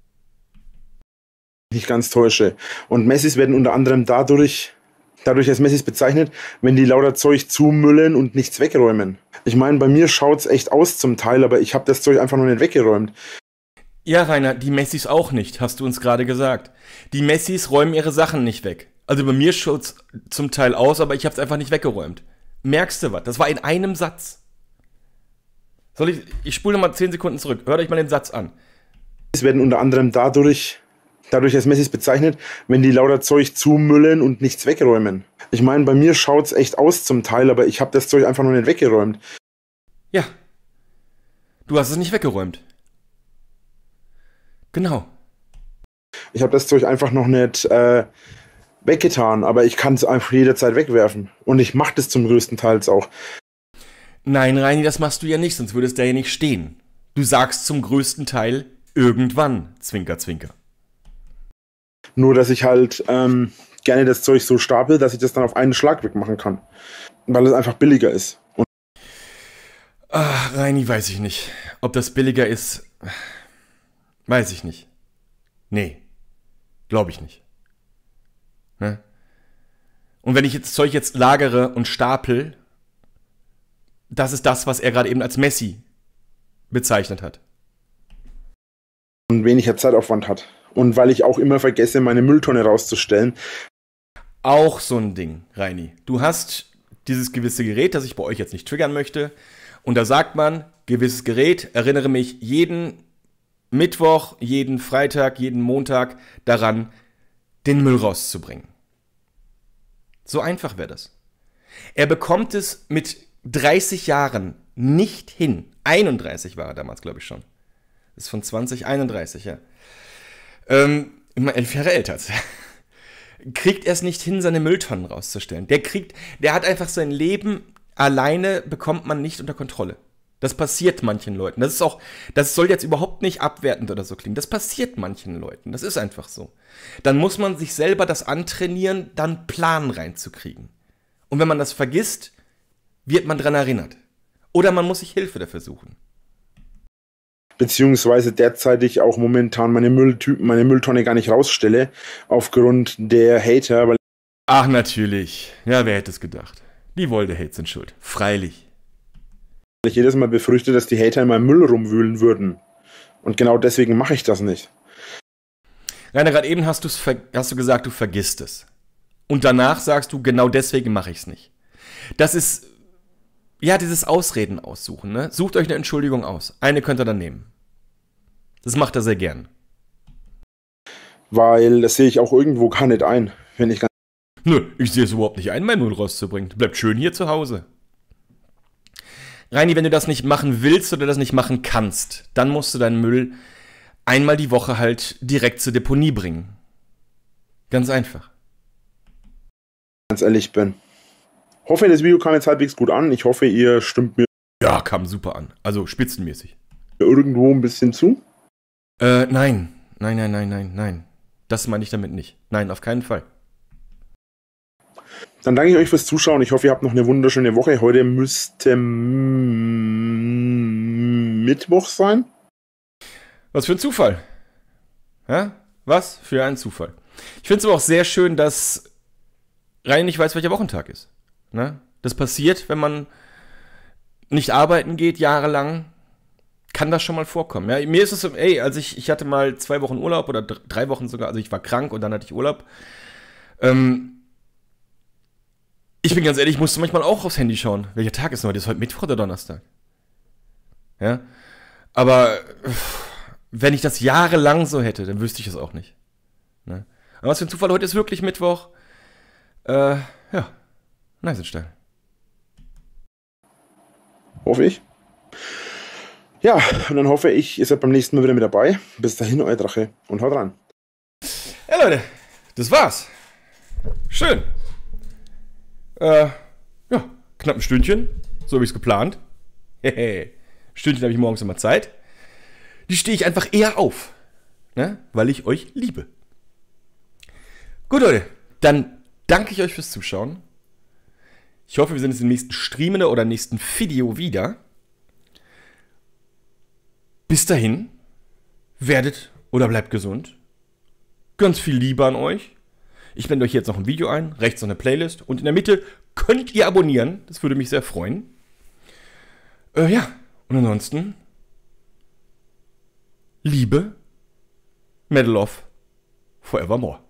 nicht ganz täusche. Und Messis werden unter anderem dadurch, dadurch als Messis bezeichnet, wenn die lauter Zeug zumüllen und nichts wegräumen. Ich meine, bei mir schaut's echt aus zum Teil, aber ich habe das Zeug einfach nur nicht weggeräumt. Ja, Rainer, die Messis auch nicht, hast du uns gerade gesagt. Die Messis räumen ihre Sachen nicht weg. Also bei mir schaut's zum Teil aus, aber ich habe es einfach nicht weggeräumt. Merkst du was? Das war in einem Satz. Soll ich, ich spule nochmal zehn Sekunden zurück. Hört euch mal den Satz an. Es werden unter anderem dadurch, dadurch als Messis bezeichnet, wenn die lauter Zeug zumüllen und nichts wegräumen. Ich meine, bei mir schaut's echt aus zum Teil, aber ich habe das Zeug einfach nur nicht weggeräumt. Ja. Du hast es nicht weggeräumt. Genau. Ich habe das Zeug einfach noch nicht äh, weggetan, aber ich kann es einfach jederzeit wegwerfen. Und ich mache das zum größten Teil auch. Nein, Reini, das machst du ja nicht, sonst würdest du ja nicht stehen. Du sagst zum größten Teil irgendwann, Zwinker, Zwinker. Nur, dass ich halt ähm, gerne das Zeug so stapel, dass ich das dann auf einen Schlag wegmachen kann. Weil es einfach billiger ist. Und Ach, Reini, weiß ich nicht. Ob das billiger ist, weiß ich nicht. Nee, glaube ich nicht. Ne? Und wenn ich jetzt Zeug jetzt lagere und stapel, das ist das, was er gerade eben als Messi bezeichnet hat. Und weniger Zeitaufwand hat. Und weil ich auch immer vergesse, meine Mülltonne rauszustellen. Auch so ein Ding, Reini. Du hast dieses gewisse Gerät, das ich bei euch jetzt nicht triggern möchte. Und da sagt man, gewisses Gerät, erinnere mich jeden Mittwoch, jeden Freitag, jeden Montag daran, den Müll rauszubringen. So einfach wäre das. Er bekommt es mit dreißig Jahren nicht hin. einunddreißig war er damals, glaube ich schon. Das ist von zwanzig, einunddreißig, ja. Ähm, immer elf Jahre älter. Kriegt er es nicht hin, seine Mülltonnen rauszustellen. Der kriegt, der hat einfach sein Leben alleine, bekommt man nicht unter Kontrolle. Das passiert manchen Leuten. Das ist auch, das soll jetzt überhaupt nicht abwertend oder so klingen. Das passiert manchen Leuten. Das ist einfach so. Dann muss man sich selber das antrainieren, dann Plan reinzukriegen. Und wenn man das vergisst, wird man dran erinnert. Oder man muss sich Hilfe dafür suchen. Beziehungsweise derzeit ich auch momentan meine Mülltypen, meine Mülltonne gar nicht rausstelle, aufgrund der Hater. Weil Ach, natürlich. Ja, wer hätte es gedacht? Die Wolde-Hates sind schuld. Freilich. ich jedes Mal befürchte, dass die Hater in meinem Müll rumwühlen würden. Und genau deswegen mache ich das nicht. Rainer, gerade eben hast, du's hast du gesagt, du vergisst es. Und danach sagst du, genau deswegen mache ich es nicht. Das ist, ja, dieses Ausreden aussuchen. Ne? Sucht euch eine Entschuldigung aus. Eine könnt ihr dann nehmen. Das macht er sehr gern. Weil das sehe ich auch irgendwo gar nicht ein, wenn ich ganz Nö, ich sehe es überhaupt nicht ein, meinen Müll rauszubringen. Bleibt schön hier zu Hause. Reini, wenn du das nicht machen willst oder das nicht machen kannst, dann musst du deinen Müll einmal die Woche halt direkt zur Deponie bringen. Ganz einfach. ganz ehrlich bin. Hoffe, das Video kam jetzt halbwegs gut an. Ich hoffe, ihr stimmt mir Ja, kam super an. Also spitzenmäßig. irgendwo ein bisschen zu. Äh, nein. Nein, nein, nein, nein, nein. Das meine ich damit nicht. Nein, auf keinen Fall. Dann danke ich euch fürs Zuschauen. Ich hoffe, ihr habt noch eine wunderschöne Woche. Heute müsste mm, Mittwoch sein. Was für ein Zufall. Ja? Was für ein Zufall. Ich finde es aber auch sehr schön, dass Reini nicht weiß, welcher Wochentag ist. Ne? Das passiert, wenn man nicht arbeiten geht, jahrelang, kann das schon mal vorkommen. Ja? Mir ist es so, ey, als ich, ich hatte mal zwei Wochen Urlaub oder drei Wochen sogar, also ich war krank und dann hatte ich Urlaub. Ähm, ich bin ganz ehrlich, ich musste manchmal auch aufs Handy schauen. Welcher Tag ist heute? Ist heute Mittwoch oder Donnerstag? Ja? Aber wenn ich das jahrelang so hätte, dann wüsste ich es auch nicht. Ne? Aber was für ein Zufall, heute ist wirklich Mittwoch. Äh, ja, Neisenstein. Hoffe ich. Ja, und dann hoffe ich, ihr seid beim nächsten Mal wieder mit dabei. Bis dahin, euer Drache und haut rein. Ja, Leute, das war's. Schön. Äh, ja, knapp ein Stündchen. So habe ich es geplant. Hehe. Stündchen habe ich morgens immer Zeit. Die stehe ich einfach eher auf. Ne? Weil ich euch liebe. Gut, Leute. Dann danke ich euch fürs Zuschauen. Ich hoffe, wir sehen uns im nächsten Streamen oder nächsten Video wieder. Bis dahin. Werdet oder bleibt gesund. Ganz viel Liebe an euch. Ich blende euch jetzt noch ein Video ein, rechts noch eine Playlist und in der Mitte könnt ihr abonnieren. Das würde mich sehr freuen. Äh, ja, und ansonsten Liebe, Medal of Forevermore.